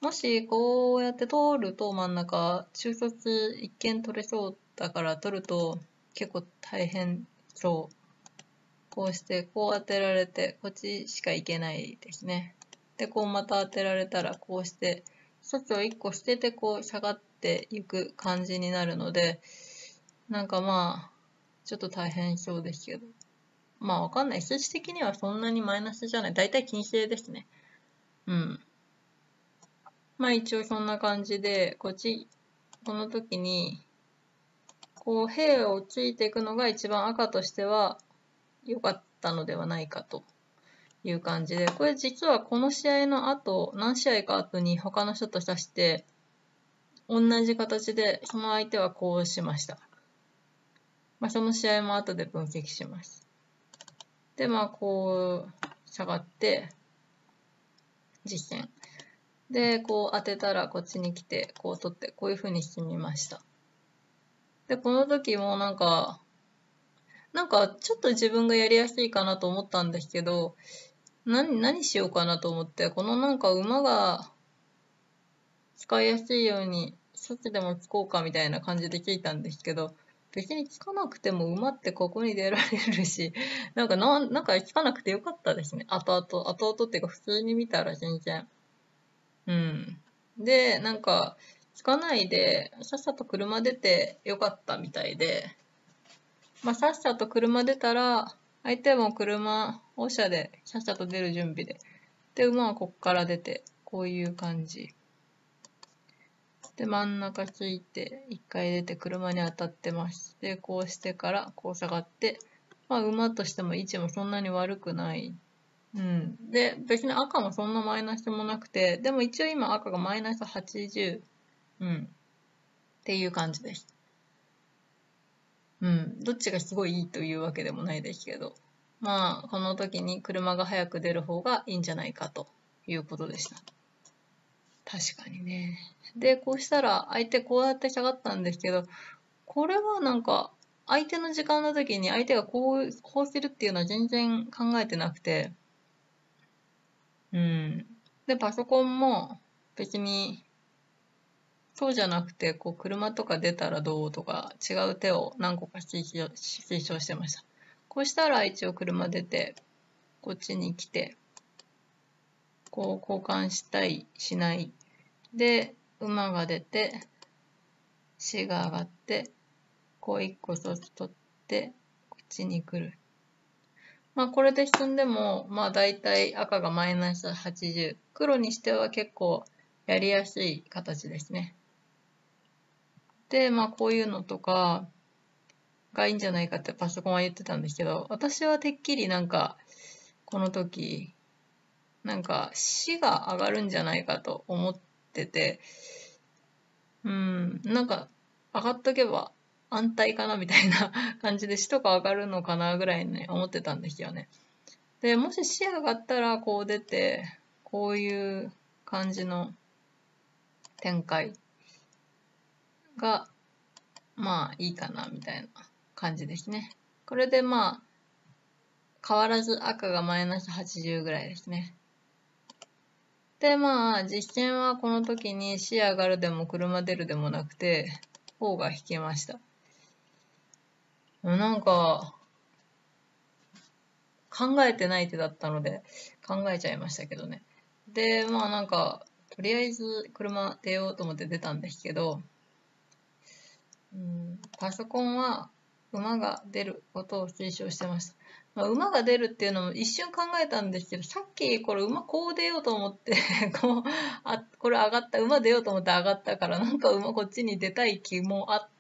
Speaker 1: もしこうやって通ると真ん中、中卒一見取れそうだから取ると結構大変そう。こうしてこう当てられてこっちしか行けないですね。で、こうまた当てられたらこうして措置をいっこ捨ててこう下がっていく感じになるので、なんかまあ、ちょっと大変そうですけど。まあわかんない。数値的にはそんなにマイナスじゃない。だいたい金星ですね。うん。まあ一応そんな感じで、こっち、この時に、こう、兵をついていくのが一番赤としては良かったのではないかという感じで、これ実はこの試合の後、何試合か後に他の人と指して、同じ形でその相手はこうしました。まあその試合も後で分析します。で、まあこう、下がって、実践。で、こう当てたらこっちに来て、こう取って、こういう風に進みました。で、この時もなんか、なんかちょっと自分がやりやすいかなと思ったんですけど、何、何しようかなと思って、このなんか馬が使いやすいように、処置でもつこうかみたいな感じで聞いたんですけど、別につかなくても馬ってここに出られるし、なんかな、なんかつかなくてよかったですね。後々、後々っていうか普通に見たら全然。うん。で、なんか、つかないで、さっさと車出てよかったみたいで、まあ、さっさと車出たら、相手も車、放射でさっさと出る準備で。で、馬はこっから出て、こういう感じ。で、真ん中ついて、一回出て車に当たってます。で、こうしてから、こう下がって、まあ、馬としても位置もそんなに悪くない。うん。で、別に赤もそんなマイナスもなくて、でも一応今赤がマイナスはちじゅう。うん。っていう感じです。うん。どっちがすごいいいというわけでもないですけど。まあ、この時に車が早く出る方がいいんじゃないかということでした。確かにね。で、こうしたら相手こうやって下がったんですけど、これはなんか相手の時間の時に相手がこう、こうするっていうのは全然考えてなくて、うん。で、パソコンも別にそうじゃなくて、こう車とか出たらどうとか違う手を何個か推奨推奨してました。こうしたら一応車出て、こっちに来て、こう交換したい、しない。で、馬が出て、死が上がって、こう一個そつ取って、こっちに来る。まあこれで進んでも、まあ大体赤がマイナスはちじゅう。黒にしては結構やりやすい形ですね。で、まあこういうのとかがいいんじゃないかってパソコンは言ってたんですけど、私はてっきりなんか、この時、なんか死が上がるんじゃないかと思ってて、うん、なんか上がっとけば安泰かなみたいな感じで死とか上がるのかなぐらいに思ってたんですよね。で、もし死上がったらこう出て、こういう感じの展開が、まあいいかなみたいな感じですね。これでまあ、変わらず赤がマイナスはちじゅうぐらいですね。で、まあ、実戦はこの時に死上がるでも車出るでもなくて、方が引けました。なんか、考えてない手だったので、考えちゃいましたけどね。で、まあなんか、とりあえず車出ようと思って出たんですけど、うん、パソコンは馬が出ることを推奨してました。まあ、馬が出るっていうのも一瞬考えたんですけど、さっきこれ馬こう出ようと思ってこう、あ、これ上がった、馬出ようと思って上がったから、なんか馬こっちに出たい気もあって、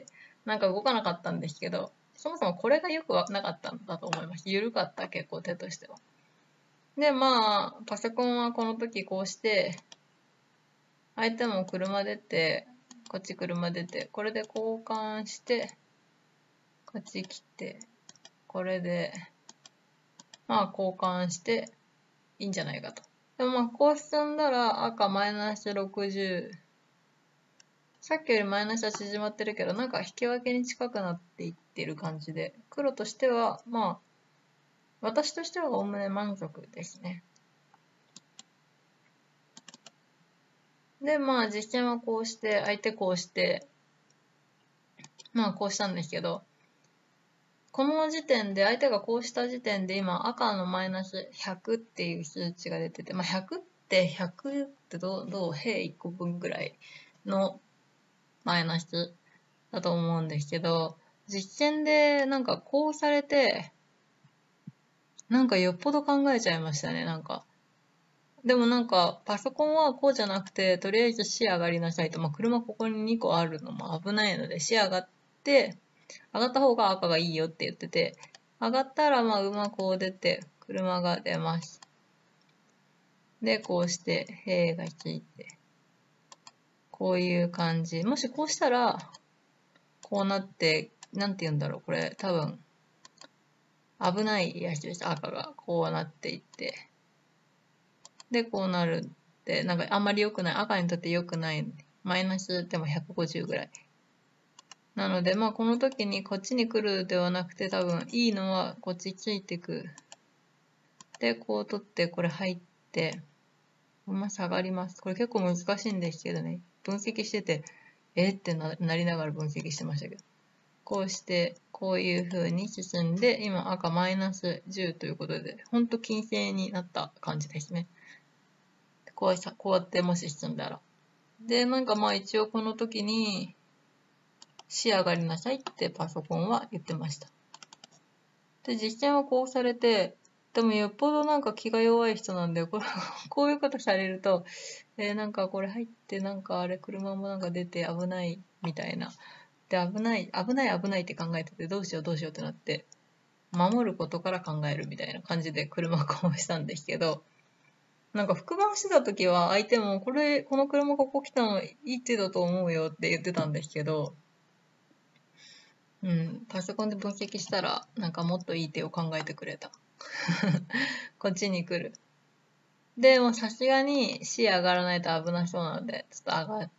Speaker 1: なんか動かなかったんですけど、そもそもこれがよくなかったんだと思います。緩かった、結構手としては。で、まあ、パソコンはこの時こうして、相手も車出て、こっち車出て、これで交換して、こっち来て、これで、まあ交換していいんじゃないかと。でもまあこう進んだら赤マイナスろくじゅう。さっきよりマイナスは縮まってるけど、なんか引き分けに近くなっていってる感じで、黒としては、まあ、私としてはおおむね満足ですね。 で、まあ実験はこうして、相手こうして、まあこうしたんですけど、この時点で、相手がこうした時点で今赤のマイナスひゃくっていう数値が出てて、まあひゃくってひゃくってどう、どう、平いっこぶんぐらいのマイナスだと思うんですけど、実験でなんかこうされて、なんかよっぽど考えちゃいましたね、なんか。でもなんか、パソコンはこうじゃなくて、とりあえず視上がりなさいと。まあ、車ここににこあるのも危ないので、視上がって、上がった方が赤がいいよって言ってて、上がったら、まあ、馬こう出て、車が出ます。で、こうして、兵がついて、こういう感じ。もしこうしたら、こうなって、なんて言うんだろう、これ、多分、危ないやつです。赤が。こうなっていって。で、こうなるって、なんかあんまり良くない。赤にとって良くない。マイナスでもひゃくごじゅうぐらい。なので、まあこの時にこっちに来るではなくて、多分いいのはこっちついてく。で、こう取って、これ入って、まあ下がります。これ結構難しいんですけどね。分析してて、えってななりながら分析してましたけど。こうして、こういう風に進んで、今赤マイナスじゅうということで、ほんと金星になった感じですね。こうさ、こうやってもし進んだら。で、なんかまあ一応この時に、仕上がりなさいってパソコンは言ってました。で、実験はこうされて、でもよっぽどなんか気が弱い人なんで、これ、こういうことされると、えーなんかこれ入って、なんかあれ車もなんか出て危ないみたいな。で、危ない、危ない危ないって考えてて、どうしようどうしようってなって、守ることから考えるみたいな感じで車こうしたんですけど、なんか復番してた時は相手もこれ、この車ここ来たのいい手だと思うよって言ってたんですけど、うん、パソコンで分析したらなんかもっといい手を考えてくれた。こっちに来る。で、もさすがに視野上がらないと危なそうなので、ちょっと上がって、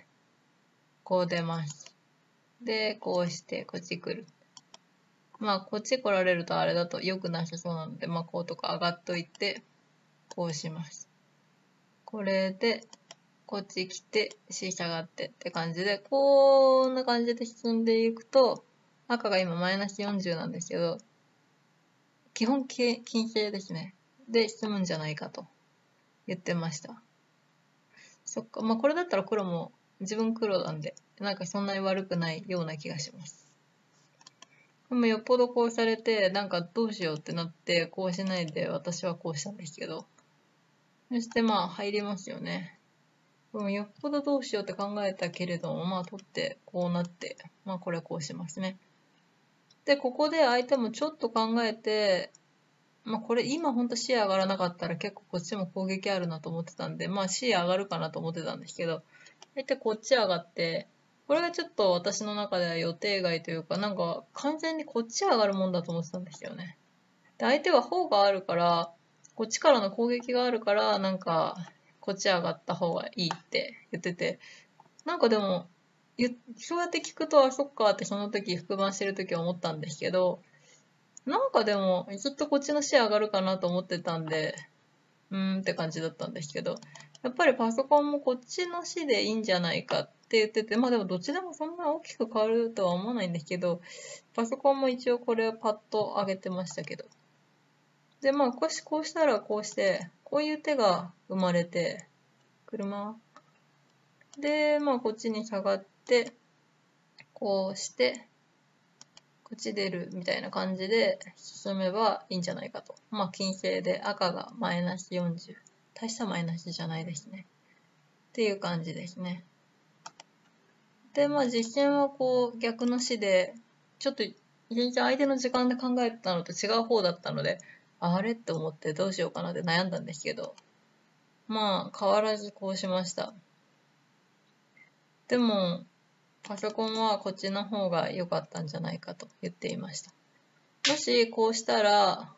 Speaker 1: こう出ます。で、こうしてこっち来る。まあこっち来られるとあれだと良くなさそうなので、まあこうとか上がっといて、こうします。これで、こっち来て、C 下がってって感じで、こんな感じで進んでいくと、赤が今マイナスよんじゅうなんですけど、基本金星ですね。で、進むんじゃないかと言ってました。そっか、まあこれだったら黒も、自分黒なんで、なんかそんなに悪くないような気がします。でもよっぽどこうされて、なんかどうしようってなって、こうしないで私はこうしたんですけど、そしてまあ入りますよね。うん、よっぽどどうしようって考えたけれども、まあ取ってこうなって、まあこれこうしますね。で、ここで相手もちょっと考えて、まあこれ今ほんと視野上がらなかったら結構こっちも攻撃あるなと思ってたんで、まあ視野上がるかなと思ってたんですけど、相手こっち上がって、これがちょっと私の中では予定外というか、なんか完全にこっち上がるもんだと思ってたんですよね。で、相手は砲があるから、こっちからの攻撃があるから、なんか、こっち上がった方がいいって言ってて、なんかでも、そうやって聞くと、あ、そっかってその時、復番してる時は思ったんですけど、なんかでも、ずっとこっちの視野上がるかなと思ってたんで、うーんって感じだったんですけど、やっぱりパソコンもこっちの視でいいんじゃないかって言ってて、まあでもどっちでもそんな大きく変わるとは思わないんですけど、パソコンも一応これをパッと上げてましたけど。で、まあ、こうし、こうしたらこうして、こういう手が生まれて、車で、まあ、こっちに下がって、こうして、こっち出るみたいな感じで進めばいいんじゃないかと。まあ、金星で赤がマイナスよんじゅう。大したマイナスじゃないですね。っていう感じですね。で、まあ、実戦はこう、逆の死で、ちょっと、全然相手の時間で考えてたのと違う方だったので、あれって思ってどうしようかなって悩んだんですけど、まあ、変わらずこうしました。でも、パソコンはこっちの方が良かったんじゃないかと言っていました。もしこうしたら、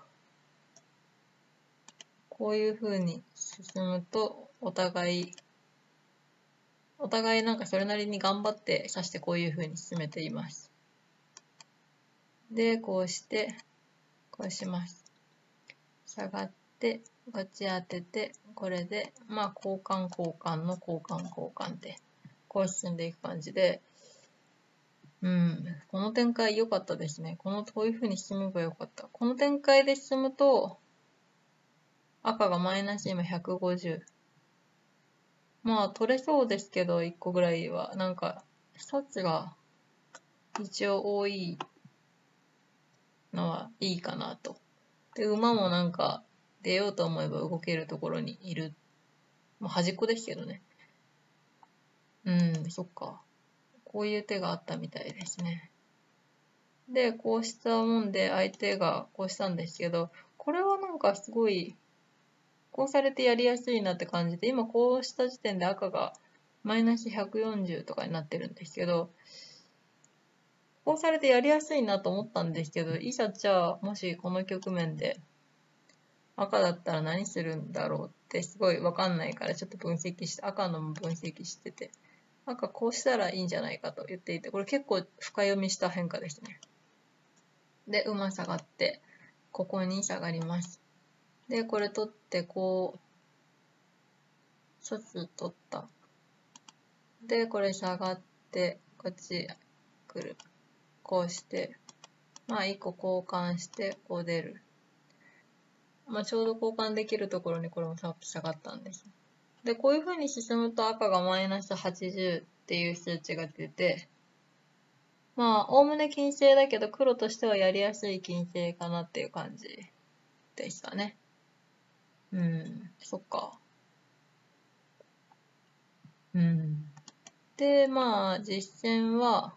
Speaker 1: こういう風に進むと、お互い、お互いなんかそれなりに頑張って指してこういう風に進めています。で、こうして、こうします。下がって、こっち当てて、これで、まあ、交換交換の交換交換で、こう進んでいく感じで、うん、この展開良かったですね。この、こういう風に進めばよかった。この展開で進むと、赤がマイナス今ひゃくごじゅう。まあ、取れそうですけど、いっこぐらいは。なんか、一つが一応多いのはいいかなと。で、馬もなんか、出ようと思えば動けるところにいる。まあ、端っこですけどね。うん、そっか。こういう手があったみたいですね。で、こうしたもんで相手がこうしたんですけど、これはなんかすごい、こうされてやりやすいなって感じで、今こうした時点で赤がマイナスひゃくよんじゅうとかになってるんですけど、こうされてやりやすいなと思ったんですけど、いざじゃあ、もしこの局面で赤だったら何するんだろうってすごいわかんないからちょっと分析して、赤のも分析してて、赤こうしたらいいんじゃないかと言っていて、これ結構深読みした変化ですね。で、馬下がって、ここに下がります。で、これ取って、こう、卒取った。で、これ下がって、こっち来る。こうして、まあ、一個交換して、こう出る。まあ、ちょうど交換できるところにこれも下がったんです。で、こういう風に進むと赤がマイナスはちじゅうっていう数値が出て、まあ、おおむね金星だけど、黒としてはやりやすい金星かなっていう感じでしたね。うん、そっか。うん。で、まあ、実戦は、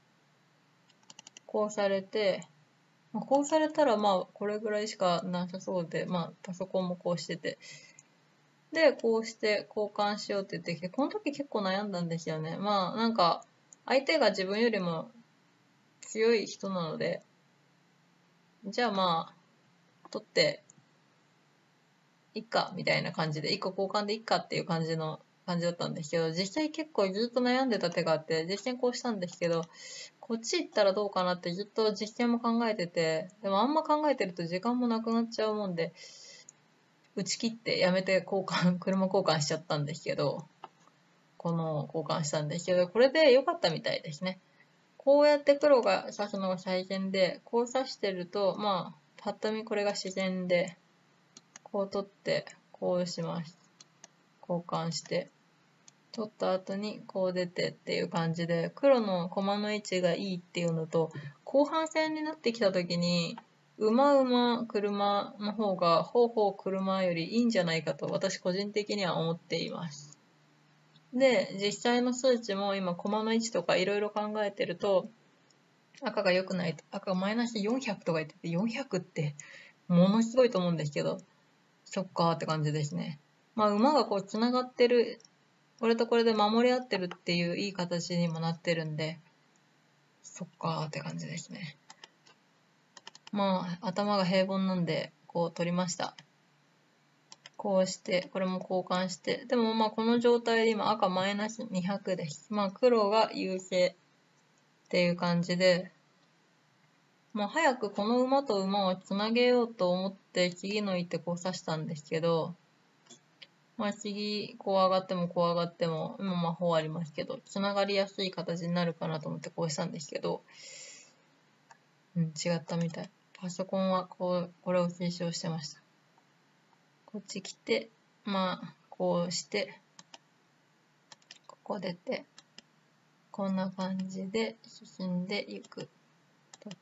Speaker 1: こうされて、まあ、こうされたら、まあ、これぐらいしかなさそうで、まあ、パソコンもこうしてて。で、こうして交換しようって言ってきて、この時結構悩んだんですよね。まあ、なんか、相手が自分よりも強い人なので、じゃあまあ、取っていっか、みたいな感じで、いっこ交換でいっかっていう感じの感じだったんですけど、実際結構ずっと悩んでた手があって、実践こうしたんですけど、こっち行ったらどうかなってずっと実践も考えてて、でもあんま考えてると時間もなくなっちゃうもんで、打ち切ってやめて交換、車交換しちゃったんですけど、この交換したんですけど、これで良かったみたいですね。こうやって黒が指すのが最善で、こう指してると、まあ、パッと見これが自然で、こう取って、こうします。交換して、取った後にこう出てっていう感じで、黒の駒の位置がいいっていうのと、後半戦になってきた時に、馬馬車の方が、ほうほう車よりいいんじゃないかと私個人的には思っています。で、実際の数値も今駒の位置とかいろいろ考えてると、赤が良くない、赤がマイナスよんひゃくとか言ってて、よんひゃくってものすごいと思うんですけど、そっかーって感じですね。まあ馬がこう繋がってる、これとこれで守り合ってるっていういい形にもなってるんで、そっかーって感じですね。まあ頭が平凡なんで、こう取りました。こうして、これも交換して、でもまあこの状態で今赤マイナスにひゃくです。まあ黒が優勢っていう感じで、まあ早くこの馬と馬をつなげようと思って次の一手こう指したんですけど、まあ次こう上がってもこう上がっても、今魔法ありますけど、つながりやすい形になるかなと思ってこうしたんですけど、うん、違ったみたい。パソコンはこう、これを推奨してました。こっち来て、まあ、こうして、ここ出て、こんな感じで進んでいく。取って、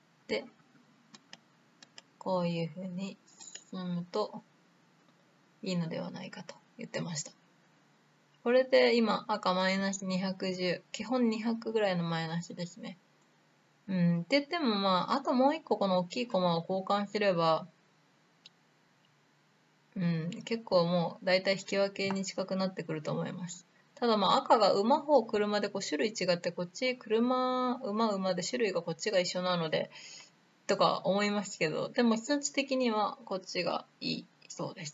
Speaker 1: こういう風に進むといいのではないかと言ってました。これで今赤マイナスにひゃくじゅう、基本にひゃくぐらいのマイナスですね。うん、って言ってもまあ、あともう一個この大きいコマを交換すれば、うん、結構もう大体引き分けに近くなってくると思います。ただまあ赤が馬方車でこう種類違ってこっち車馬馬で種類がこっちが一緒なのでとか思いますけど、でも数値的にはこっちがいいそうです。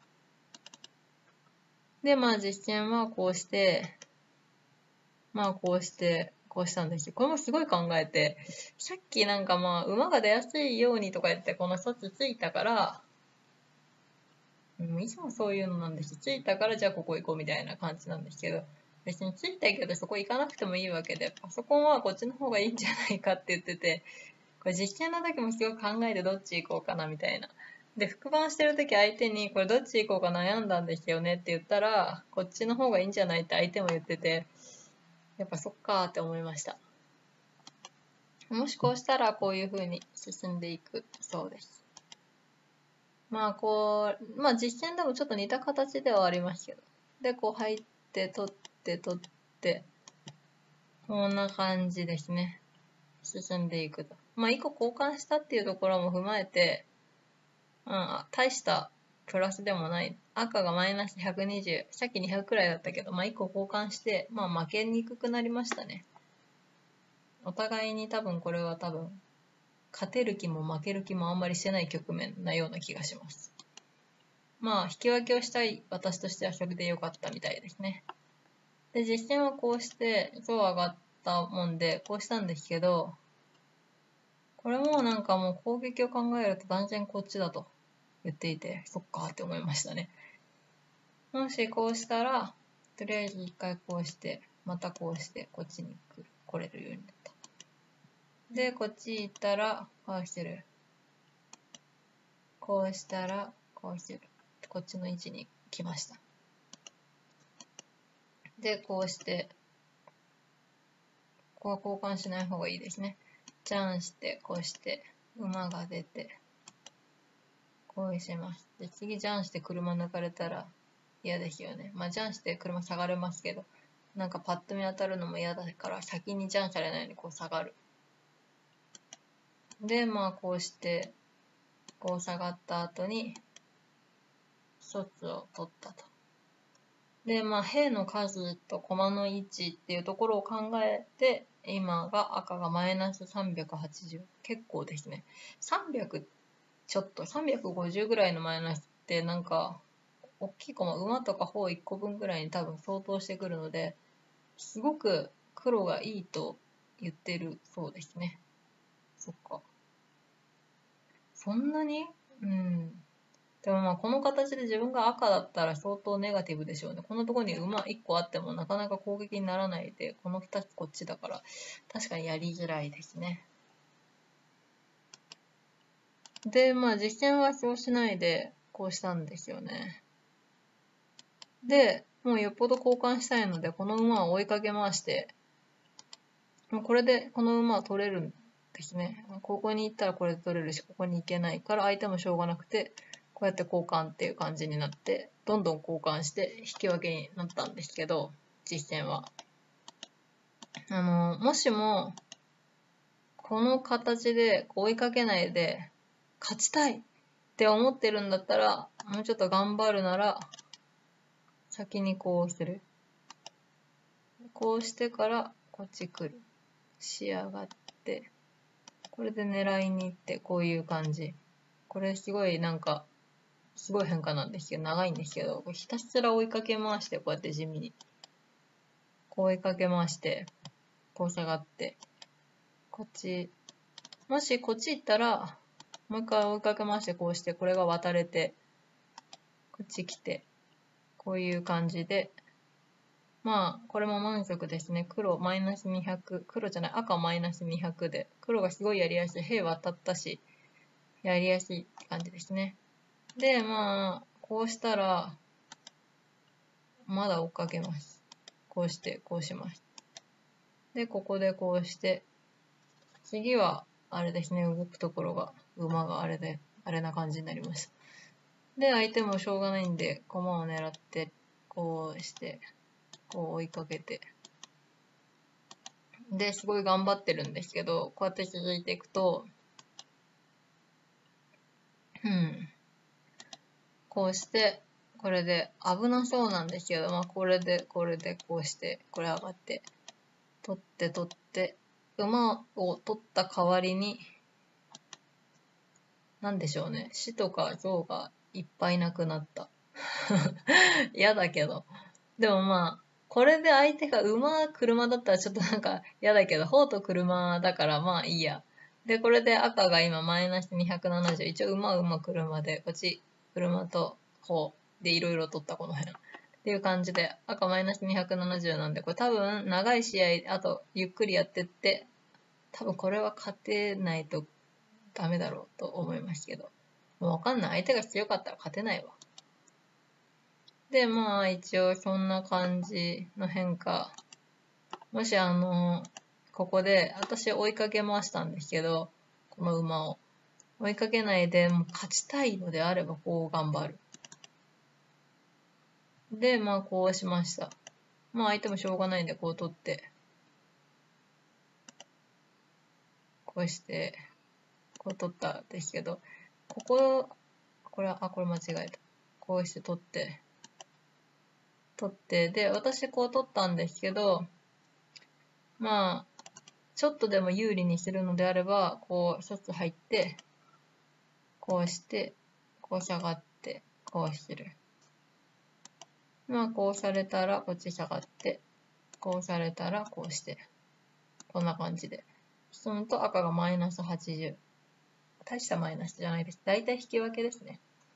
Speaker 1: でまあ実戦はこうしてまあこうしてこうしたんですよ。これもすごい考えて、さっきなんかまあ馬が出やすいようにとか言ってこの措置ついたからもういつもそういうのなんです。着いたからじゃあここ行こうみたいな感じなんですけど、別に着いたけどそこ行かなくてもいいわけで、パソコンはこっちの方がいいんじゃないかって言ってて、これ実験の時もすごい考えてどっち行こうかなみたいな。で、復盤してる時相手にこれどっち行こうか悩んだんですよねって言ったら、こっちの方がいいんじゃないって相手も言ってて、やっぱそっかーって思いました。もしこうしたらこういう風に進んでいくそうです。まあこう、まあ実践でもちょっと似た形ではありますけど。で、こう入って、取って、取って、こんな感じですね。進んでいくと。まあ一個交換したっていうところも踏まえて、うん、大したプラスでもない。赤がマイナスひゃくにじゅう、さっきにひゃくくらいだったけど、まあ一個交換して、まあ負けにくくなりましたね。お互いに多分これは多分、勝てる気も負ける気もあんまりしてない局面なような気がします。まあ、引き分けをしたい私としてはそれで良かったみたいですね。で、実戦はこうして、そう上がったもんで、こうしたんですけど、これもなんかもう攻撃を考えると断然こっちだと言っていて、そっかって思いましたね。もしこうしたら、とりあえず一回こうして、またこうして、こっちに来る、来れるようになった。で、こっち行ったら、こうしてる。こうしたら、こうしてる。こっちの位置に来ました。で、こうして、ここは交換しない方がいいですね。ジャンして、こうして、馬が出て、こうします。で、次ジャンして車抜かれたら嫌ですよね。まあ、ジャンして車下がれますけど、なんかパッと見当たるのも嫌だから先にジャンされないようにこう下がる。で、まあこうして、こう下がった後に、一つを取ったと。で、まあ兵の数と駒の位置っていうところを考えて、今が赤がマイナスさんびゃくはちじゅう。結構ですね。さんびゃくちょっと、さんびゃくごじゅうぐらいのマイナスってなんか、大きい駒、馬とか砲いっこぶんぐらいに多分相当してくるので、すごく黒がいいと言ってるそうですね。そっか。そんなにうん。でもまあこの形で自分が赤だったら相当ネガティブでしょうね。このところに馬いっこあってもなかなか攻撃にならないで、このふたつこっちだから確かにやりづらいですね。で、まあ実戦はそうしないでこうしたんですよね。で、もうよっぽど交換したいのでこの馬を追いかけ回して、もうこれでこの馬は取れるんですね。ここに行ったらこれで取れるし、ここに行けないから相手もしょうがなくて、こうやって交換っていう感じになって、どんどん交換して引き分けになったんですけど、実戦は。あの、もしも、この形で追いかけないで、勝ちたいって思ってるんだったら、もうちょっと頑張るなら、先にこうする。こうしてからこっち来る。仕上がって、これで狙いに行って、こういう感じ。これすごいなんか、すごい変化なんですけど、長いんですけど、ひたすら追いかけ回して、こうやって地味に。こう追いかけ回して、こう下がって、こっち。もしこっち行ったら、もう一回追いかけ回して、こうして、これが渡れて、こっち来て、こういう感じで、まあ、これも満足ですね。黒マイナスにひゃく、黒じゃない、赤マイナスにひゃくで、黒がすごいやりやすい。兵渡ったし、やりやすいって感じですね。で、まあ、こうしたら、まだ追っかけます。こうして、こうします。で、ここでこうして、次は、あれですね、動くところが、馬があれで、あれな感じになりました。で、相手もしょうがないんで、駒を狙って、こうして、こう追いかけて。で、すごい頑張ってるんですけど、こうやって続いていくと、うん。こうして、これで危なそうなんですけど、まあこれで、これでこうして、これ上がって、取って取って、馬を取った代わりに、なんでしょうね。死とか象がいっぱいなくなった。嫌だけど。でもまあ、これで相手が馬、車だったらちょっとなんか嫌だけど、砲と車だからまあいいや。で、これで赤が今マイナスにひゃくななじゅう。一応馬、馬、車で、こっち、車と方でいろいろ取ったこの辺。っていう感じで、赤マイナスにひゃくななじゅうなんで、これ多分長い試合、あとゆっくりやってって、多分これは勝てないとダメだろうと思いますけど。もうわかんない。相手が強かったら勝てないわ。で、まあ一応そんな感じの変化。もしあの、ここで、私追いかけ回したんですけど、この馬を。追いかけないで、もう勝ちたいのであればこう頑張る。で、まあこうしました。まあ相手もしょうがないんでこう取って、こうして、こう取ったんですけど、ここ、これは、あ、これ間違えた。こうして取って、取って、で、私こう取ったんですけど、まあ、ちょっとでも有利にするのであれば、こう一つ入って、こうして、こう下がって、こうしてる。まあ、こうされたら、こっち下がって、こうされたら、こうして。こんな感じで。そのと赤がマイナスはちじゅう。大したマイナスじゃないです。だいたい引き分けですね。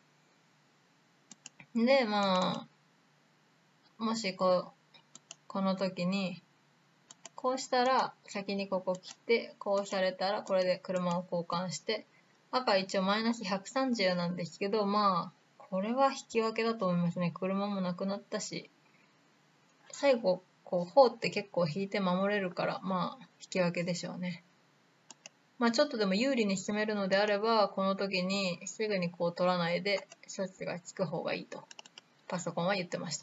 Speaker 1: で、まあ、もしこう、この時に、こうしたら、先にここ切って、こうされたら、これで車を交換して、赤一応マイナスひゃくさんじゅうなんですけど、まあ、これは引き分けだと思いますね。車もなくなったし、最後、こう、砲って結構引いて守れるから、まあ、引き分けでしょうね。まあ、ちょっとでも有利に進めるのであれば、この時にすぐにこう取らないで、処置がつく方がいいと、パソコンは言ってました。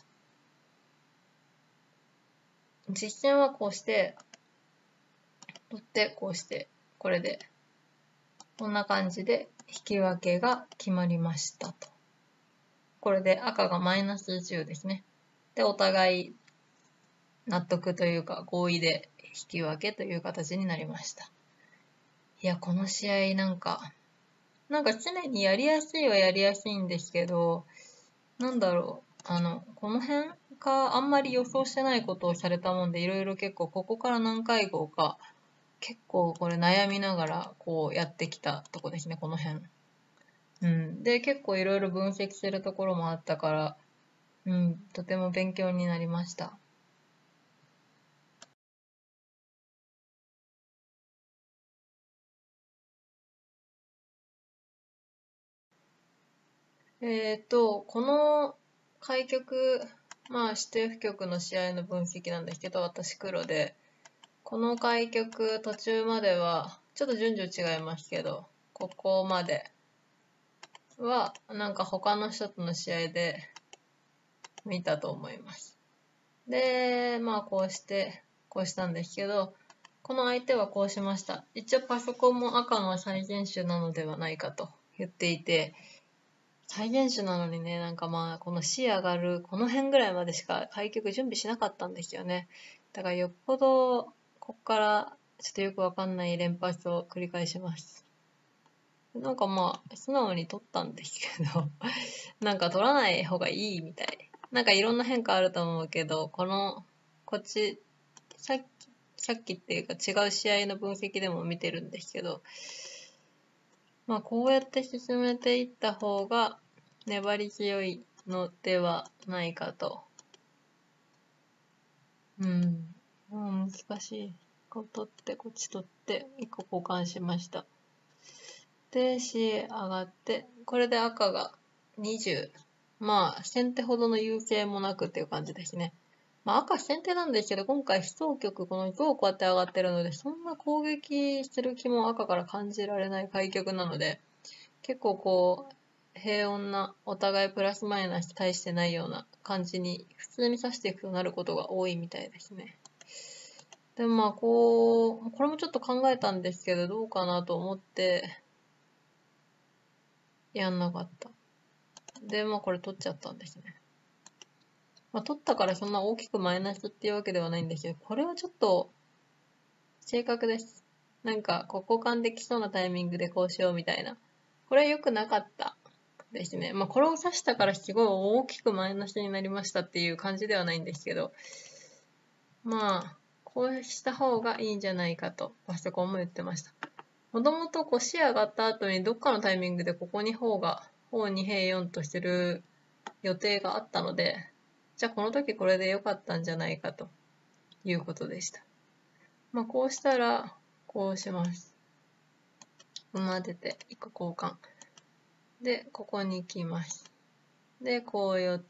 Speaker 1: 実戦はこうして、取って、こうして、これで、こんな感じで引き分けが決まりましたと。これで赤がマイナスじゅうですね。で、お互い納得というか合意で引き分けという形になりました。いや、この試合なんか、なんか常にやりやすいはやりやすいんですけど、なんだろう、あの、この辺かあんまり予想してないことをされたもんで、いろいろ結構ここから何回号か、結構これ悩みながらこうやってきたとこですね、この辺。うん。で、結構いろいろ分析するところもあったから、うん、とても勉強になりました。えっと、この開局、まあ指定譜局の試合の分析なんですけど、私黒で、この開局途中までは、ちょっと順序違いますけど、ここまでは、なんか他の人との試合で見たと思います。で、まあこうして、こうしたんですけど、この相手はこうしました。一応パソコンも赤の再現種なのではないかと言っていて、再現種なのにね、なんかまあ、この C 上がる、この辺ぐらいまでしか開局準備しなかったんですよね。だからよっぽど、こっから、ちょっとよくわかんない連発を繰り返します。なんかまあ、素直に取ったんですけど、なんか取らない方がいいみたい。なんかいろんな変化あると思うけど、この、こっち、さっき、さっきっていうか違う試合の分析でも見てるんですけど、まあこうやって進めていった方が粘り強いのではないかと。うん。うん、難しい。こう取って、こっち取って、いっこ交換しました。で、C 上がって、これで赤がにじゅう。まあ、先手ほどの優勢もなくっていう感じですね。まあ、赤先手なんですけど、今回、主走局、この像こうやって上がってるので、そんな攻撃する気も赤から感じられない開局なので、結構こう、平穏な、お互いプラスマイナス大してないような感じに、普通に指していくとなることが多いみたいですね。でもまあ、こう、これもちょっと考えたんですけど、どうかなと思って、やんなかった。で、まあこれ取っちゃったんですね。まあ取ったからそんな大きくマイナスっていうわけではないんですけど、これはちょっと正確です。なんか、ここ交換できそうなタイミングでこうしようみたいな。これは良くなかったですね。まあこれを指したからすごい大きくマイナスになりましたっていう感じではないんですけど、まあ、こうした方がいいんじゃないかとパソコンも言ってました。もともと視野上がった後にどっかのタイミングでここに方が、方に平よんとする予定があったので、じゃあこの時これで良かったんじゃないかということでした。まあこうしたら、こうします。馬出て、一個交換。で、ここに行きます。で、こう寄って、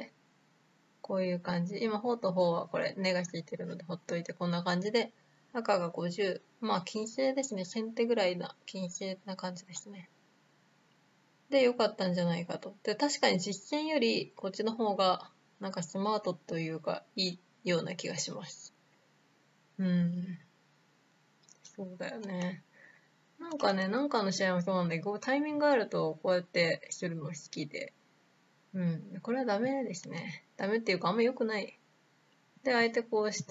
Speaker 1: こういう感じ。今、方と方はこれ、根がついてるので、ほっといて、こんな感じで、赤がごじゅう。まあ、金星ですね。先手ぐらいな、金星な感じですね。で、良かったんじゃないかと。で、確かに実戦より、こっちの方が、なんかスマートというか、いいような気がします。うん。そうだよね。なんかね、なんかの試合もそうなんだけど、タイミングあると、こうやってするの好きで。うん。これはダメですね。ダメっていうか、あんま良くない。で、相手こうして、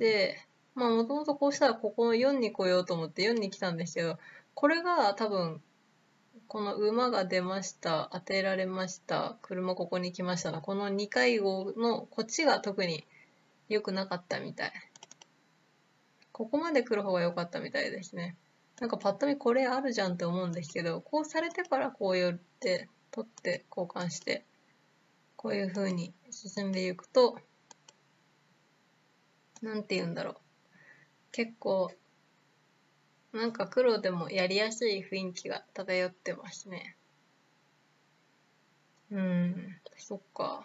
Speaker 1: まあもともとこうしたらここよんに来ようと思ってよんに来たんですけど、これが多分、この馬が出ました、当てられました、車ここに来ましたの、このにかい号のこっちが特に良くなかったみたい。ここまで来る方が良かったみたいですね。なんかパッと見これあるじゃんって思うんですけど、こうされてからこう寄って、取って交換して、こういう風に進んでいくと、なんて言うんだろう。結構なんか黒でもやりやすい雰囲気が漂ってますね。うーん、そっか。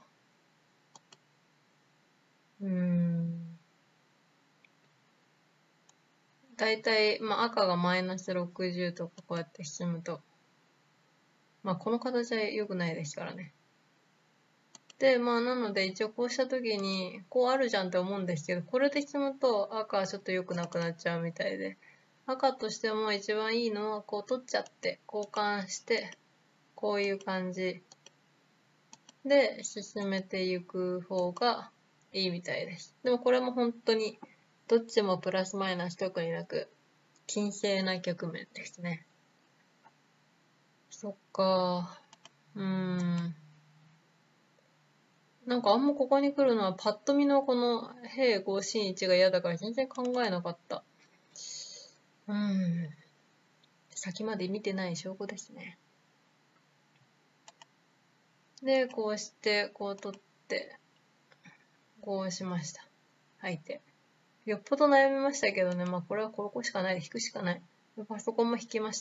Speaker 1: うーん。だいたい、まあ、赤がマイナスろくじゅうとかこうやって進むと、まあ、この形は良くないですからね。で、まあ、なので一応こうした時に、こうあるじゃんって思うんですけど、これで進むと赤はちょっと良くなくなっちゃうみたいで、赤としても一番いいのはこう取っちゃって交換して、こういう感じで進めていく方がいいみたいです。でもこれも本当にどっちもプラスマイナス特になく均勢な局面ですね。そっか。うーん。なんかあんまここに来るのはパッと見のこの平五進一が嫌だから全然考えなかった。うーん。先まで見てない証拠ですね。で、こうして、こう取って、こうしました。相手。よっぽど悩みましたけどね、まあこれはここしかないで引くしかない。パソコンも引きました。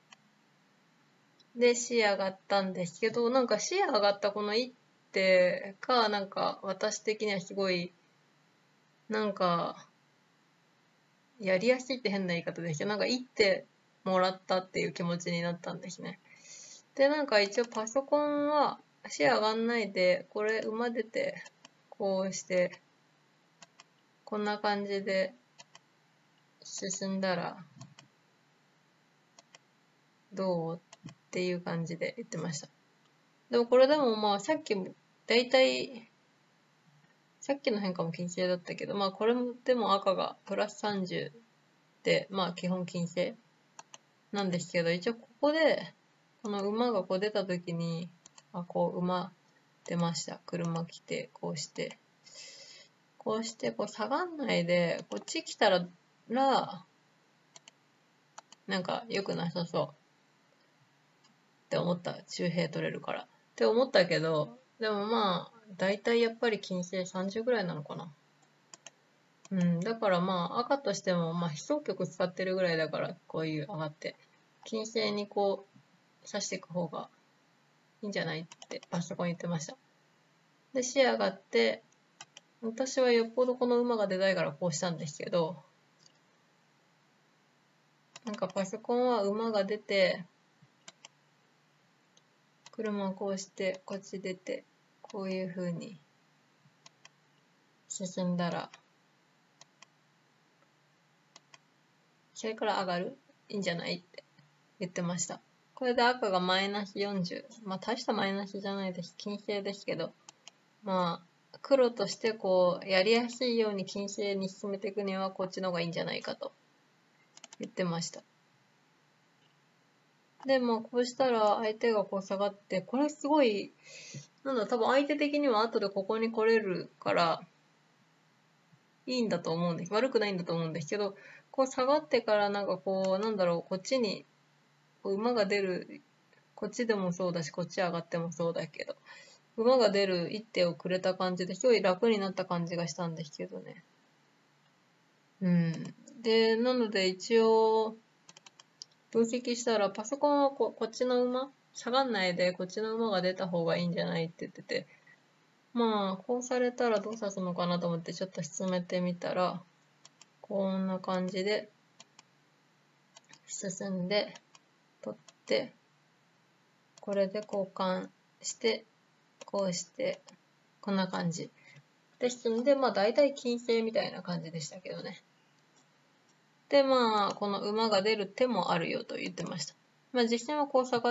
Speaker 1: で、視野上がったんですけど、なんか視野上がったこの一手が、なんか私的にはすごい、なんか、やりやすいって変な言い方ですけど、なんか一手もらったっていう気持ちになったんですね。で、なんか一応パソコンは視野上がんないで、これ馬出て、こうして、こんな感じで進んだら、どうっていう感じで言ってました。でもこれでもまあさっきも、だいたい、さっきの変化も金星だったけど、まあこれでも赤がプラスさんじゅうで、まあ基本金星なんですけど、一応ここで、この馬がこう出た時に、あ、こう馬出ました。車来て、こうして、こうしてこう下がんないで、こっち来たら、なんか良くなさそうって思った。周平取れるから。って思ったけど、でもまあ、だいたいやっぱり金星さんじゅうぐらいなのかな。うん、だからまあ赤としても、まあ、悲壮曲使ってるぐらいだから、こういう上がって、金星にこう、刺していく方がいいんじゃないってパソコン言ってました。で、視野上がって、私はよっぽどこの馬が出たいからこうしたんですけど、なんかパソコンは馬が出て、車をこうして、こっち出て、こういう風に進んだら、それから上がるいいんじゃないって言ってました。これで赤がマイナスよんじゅう。まあ大したマイナスじゃないです。金星ですけど。まあ黒としてこうやりやすいように金星に進めていくにはこっちの方がいいんじゃないかと言ってました。でもこうしたら相手がこう下がって、これすごい、なんだ多分相手的には後でここに来れるからいいんだと思うんです。悪くないんだと思うんですけど、こう下がってからなんかこうなんだろう、こっちに馬が出る、こっちでもそうだし、こっち上がってもそうだけど、 馬が出る一手をくれた感じで、すごい楽になった感じがしたんですけどね。うん。で、なので一応、分析したら、パソコンはここっちの馬下がんないで、こっちの馬が出た方がいいんじゃないって言ってて、まあ、こうされたらどう指すのかなと思ってちょっと進めてみたら、こんな感じで、進んで、取って、これで交換して、こうして、こんな感じ。で、進んで、まあ大体金星みたいな感じでしたけどね。で、まあ、この馬が出る手もあるよと言ってました。まあ実戦はこう下がって、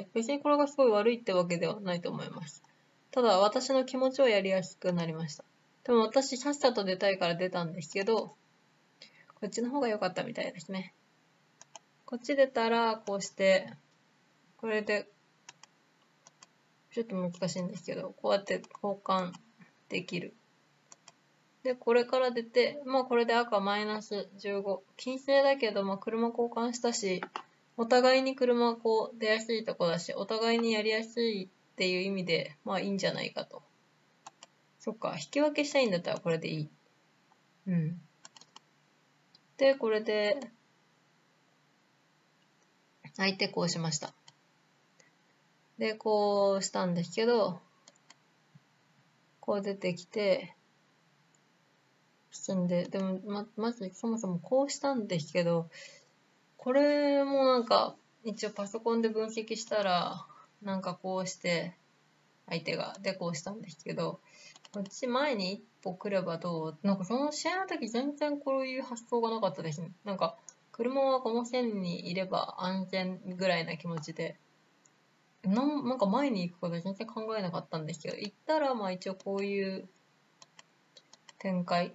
Speaker 1: 別にこれがすごい悪いってわけではないと思います。ただ、私の気持ちをやりやすくなりました。でも私、さっさと出たいから出たんですけど、こっちの方が良かったみたいですね。こっち出たら、こうして、これで、ちょっと難しいんですけど、こうやって交換できる。で、これから出て、まあこれで赤マイナスじゅうご。金星だけど、まあ車交換したし、お互いに車こう出やすいとこだし、お互いにやりやすいっていう意味で、まあいいんじゃないかと。そっか、引き分けしたいんだったらこれでいい。うん。で、これで、相手こうしました。で、こうしたんですけど、こう出てきて、進んで、でも、ま、まずそもそもこうしたんですけど、これもなんか、一応パソコンで分析したら、なんかこうして、相手が、でこうしたんですけど、こっち前に一歩来ればどうなんかその試合の時全然こういう発想がなかったですね。なんか、車はこの線にいれば安全ぐらいな気持ちで、なん、なんか前に行くこと全然考えなかったんですけど、行ったらまあ一応こういう展開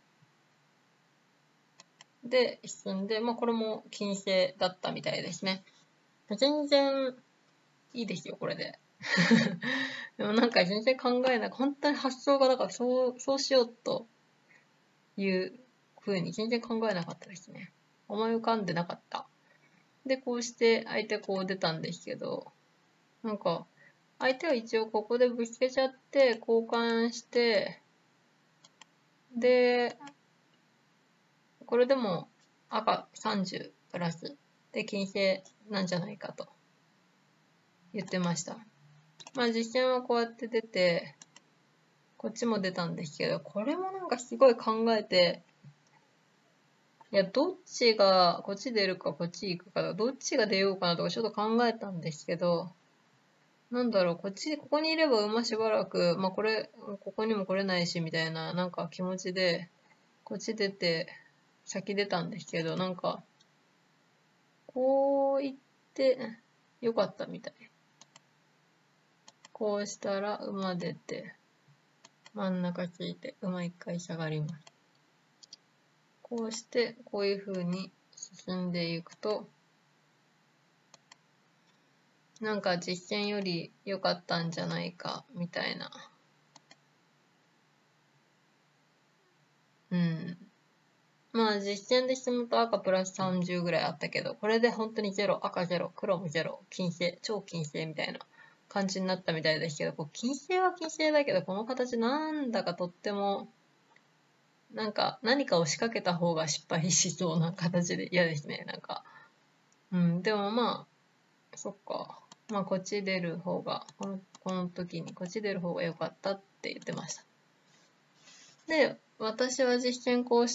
Speaker 1: で進んで、まあこれも金星だったみたいですね。全然いいですよ、これで。でもなんか全然考えない。本当に発想が、だからそう、そうしようという風に全然考えなかったですね。思い浮かんでなかった。で、こうして相手こう出たんですけど、なんか、相手は一応ここでぶつけちゃって、交換して、で、これでも赤さんじゅうプラスで金星なんじゃないかと言ってました。まあ実戦はこうやって出て、こっちも出たんですけど、これもなんかすごい考えて、いや、どっちが、こっち出るかこっち行くか、どっちが出ようかなとかちょっと考えたんですけど、なんだろう、こっち、ここにいれば馬しばらく、まあこれ、ここにも来れないし、みたいな、なんか気持ちで、こっち出て、先出たんですけど、なんか、こう言って、よかったみたい。こうしたら馬出て、真ん中ついて、馬一回下がります。こうして、こういう風に進んでいくと、なんか実践より良かったんじゃないか、みたいな。うん。まあ実践で進むと赤プラスさんじゅうぐらいあったけど、これで本当にゼロ、赤ゼロ、黒もゼロ、金星、超金星みたいな感じになったみたいですけど、こう金星は金星だけど、この形なんだかとっても、なんか何かを仕掛けた方が失敗しそうな形で嫌ですね、なんか。うん、でもまあ、そっか。まあこっち出る方が、この、この時にこっち出る方が良かったって言ってました。で、私は実践こうして、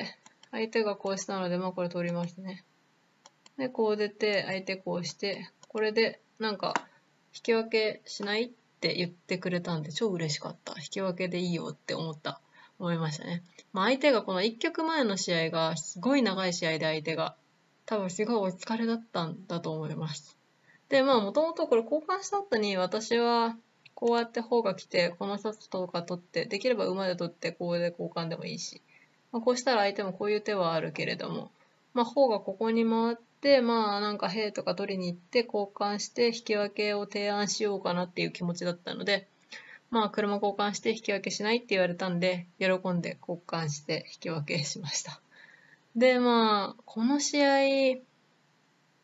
Speaker 1: 相手がこうしたので、まあこれ取りますね。で、こう出て、相手こうして、これで、なんか、引き分けしないって言ってくれたんで、超嬉しかった。引き分けでいいよって思った。思いましたね。まあ相手がこのいっきょくまえの試合が、すごい長い試合で相手が、多分すごいお疲れだったんだと思います。で、まあもともとこれ交換した後に、私は、こうやって方が来て、このシャツとか取って、できれば馬で取って、こうで交換でもいいし、まあ、こうしたら相手もこういう手はあるけれども、まあ、方がここに回って、まあ、なんか兵とか取りに行って交換して引き分けを提案しようかなっていう気持ちだったので、まあ、車交換して引き分けしないって言われたんで、喜んで交換して引き分けしました。で、まあ、この試合、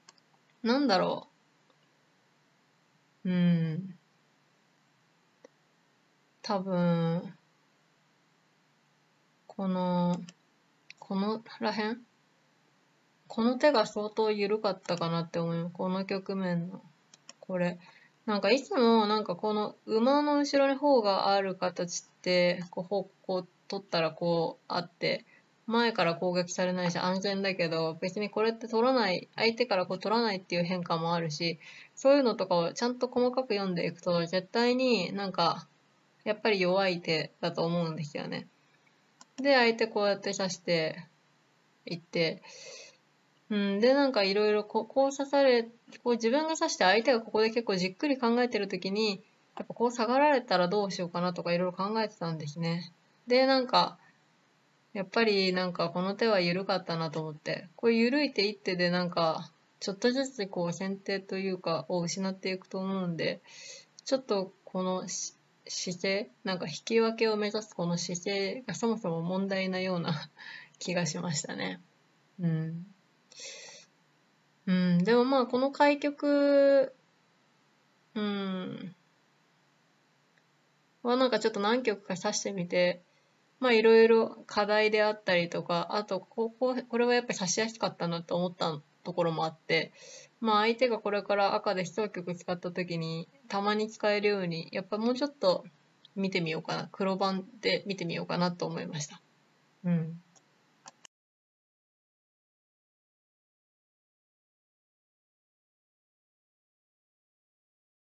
Speaker 1: なんだろう。うーん。 多分、この、このらへんこの手が相当緩かったかなって思います。この局面の。これ。なんかいつもなんかこの馬の後ろに方がある形って、こう方向取ったらこうあって、前から攻撃されないし安全だけど、別にこれって取らない、相手からこう取らないっていう変化もあるし、そういうのとかをちゃんと細かく読んでいくと、絶対になんか、やっぱり弱い手だと思うんですよね。で、相手こうやって刺していって、うん、で、なんかいろいろこう、こう刺され、こう自分が刺して相手がここで結構じっくり考えてるときに、やっぱこう下がられたらどうしようかなとかいろいろ考えてたんですね。で、なんか、やっぱりなんかこの手は緩かったなと思って、こう緩い手一手でなんか、ちょっとずつこう先手というかを失っていくと思うんで、ちょっとこのし姿勢、なんか引き分けを目指すこの姿勢がそもそも問題なような気がしましたね。うん。うん、でもまあこの開局、うん、はなんかちょっと何局か指してみて、まあいろいろ課題であったりとか、あとここ、これはやっぱり指しやすかったなと思ったところもあって、まあ相手がこれから赤で一局使った時にたまに使えるように、やっぱもうちょっと見てみようかな。黒番で見てみようかなと思いました。うん。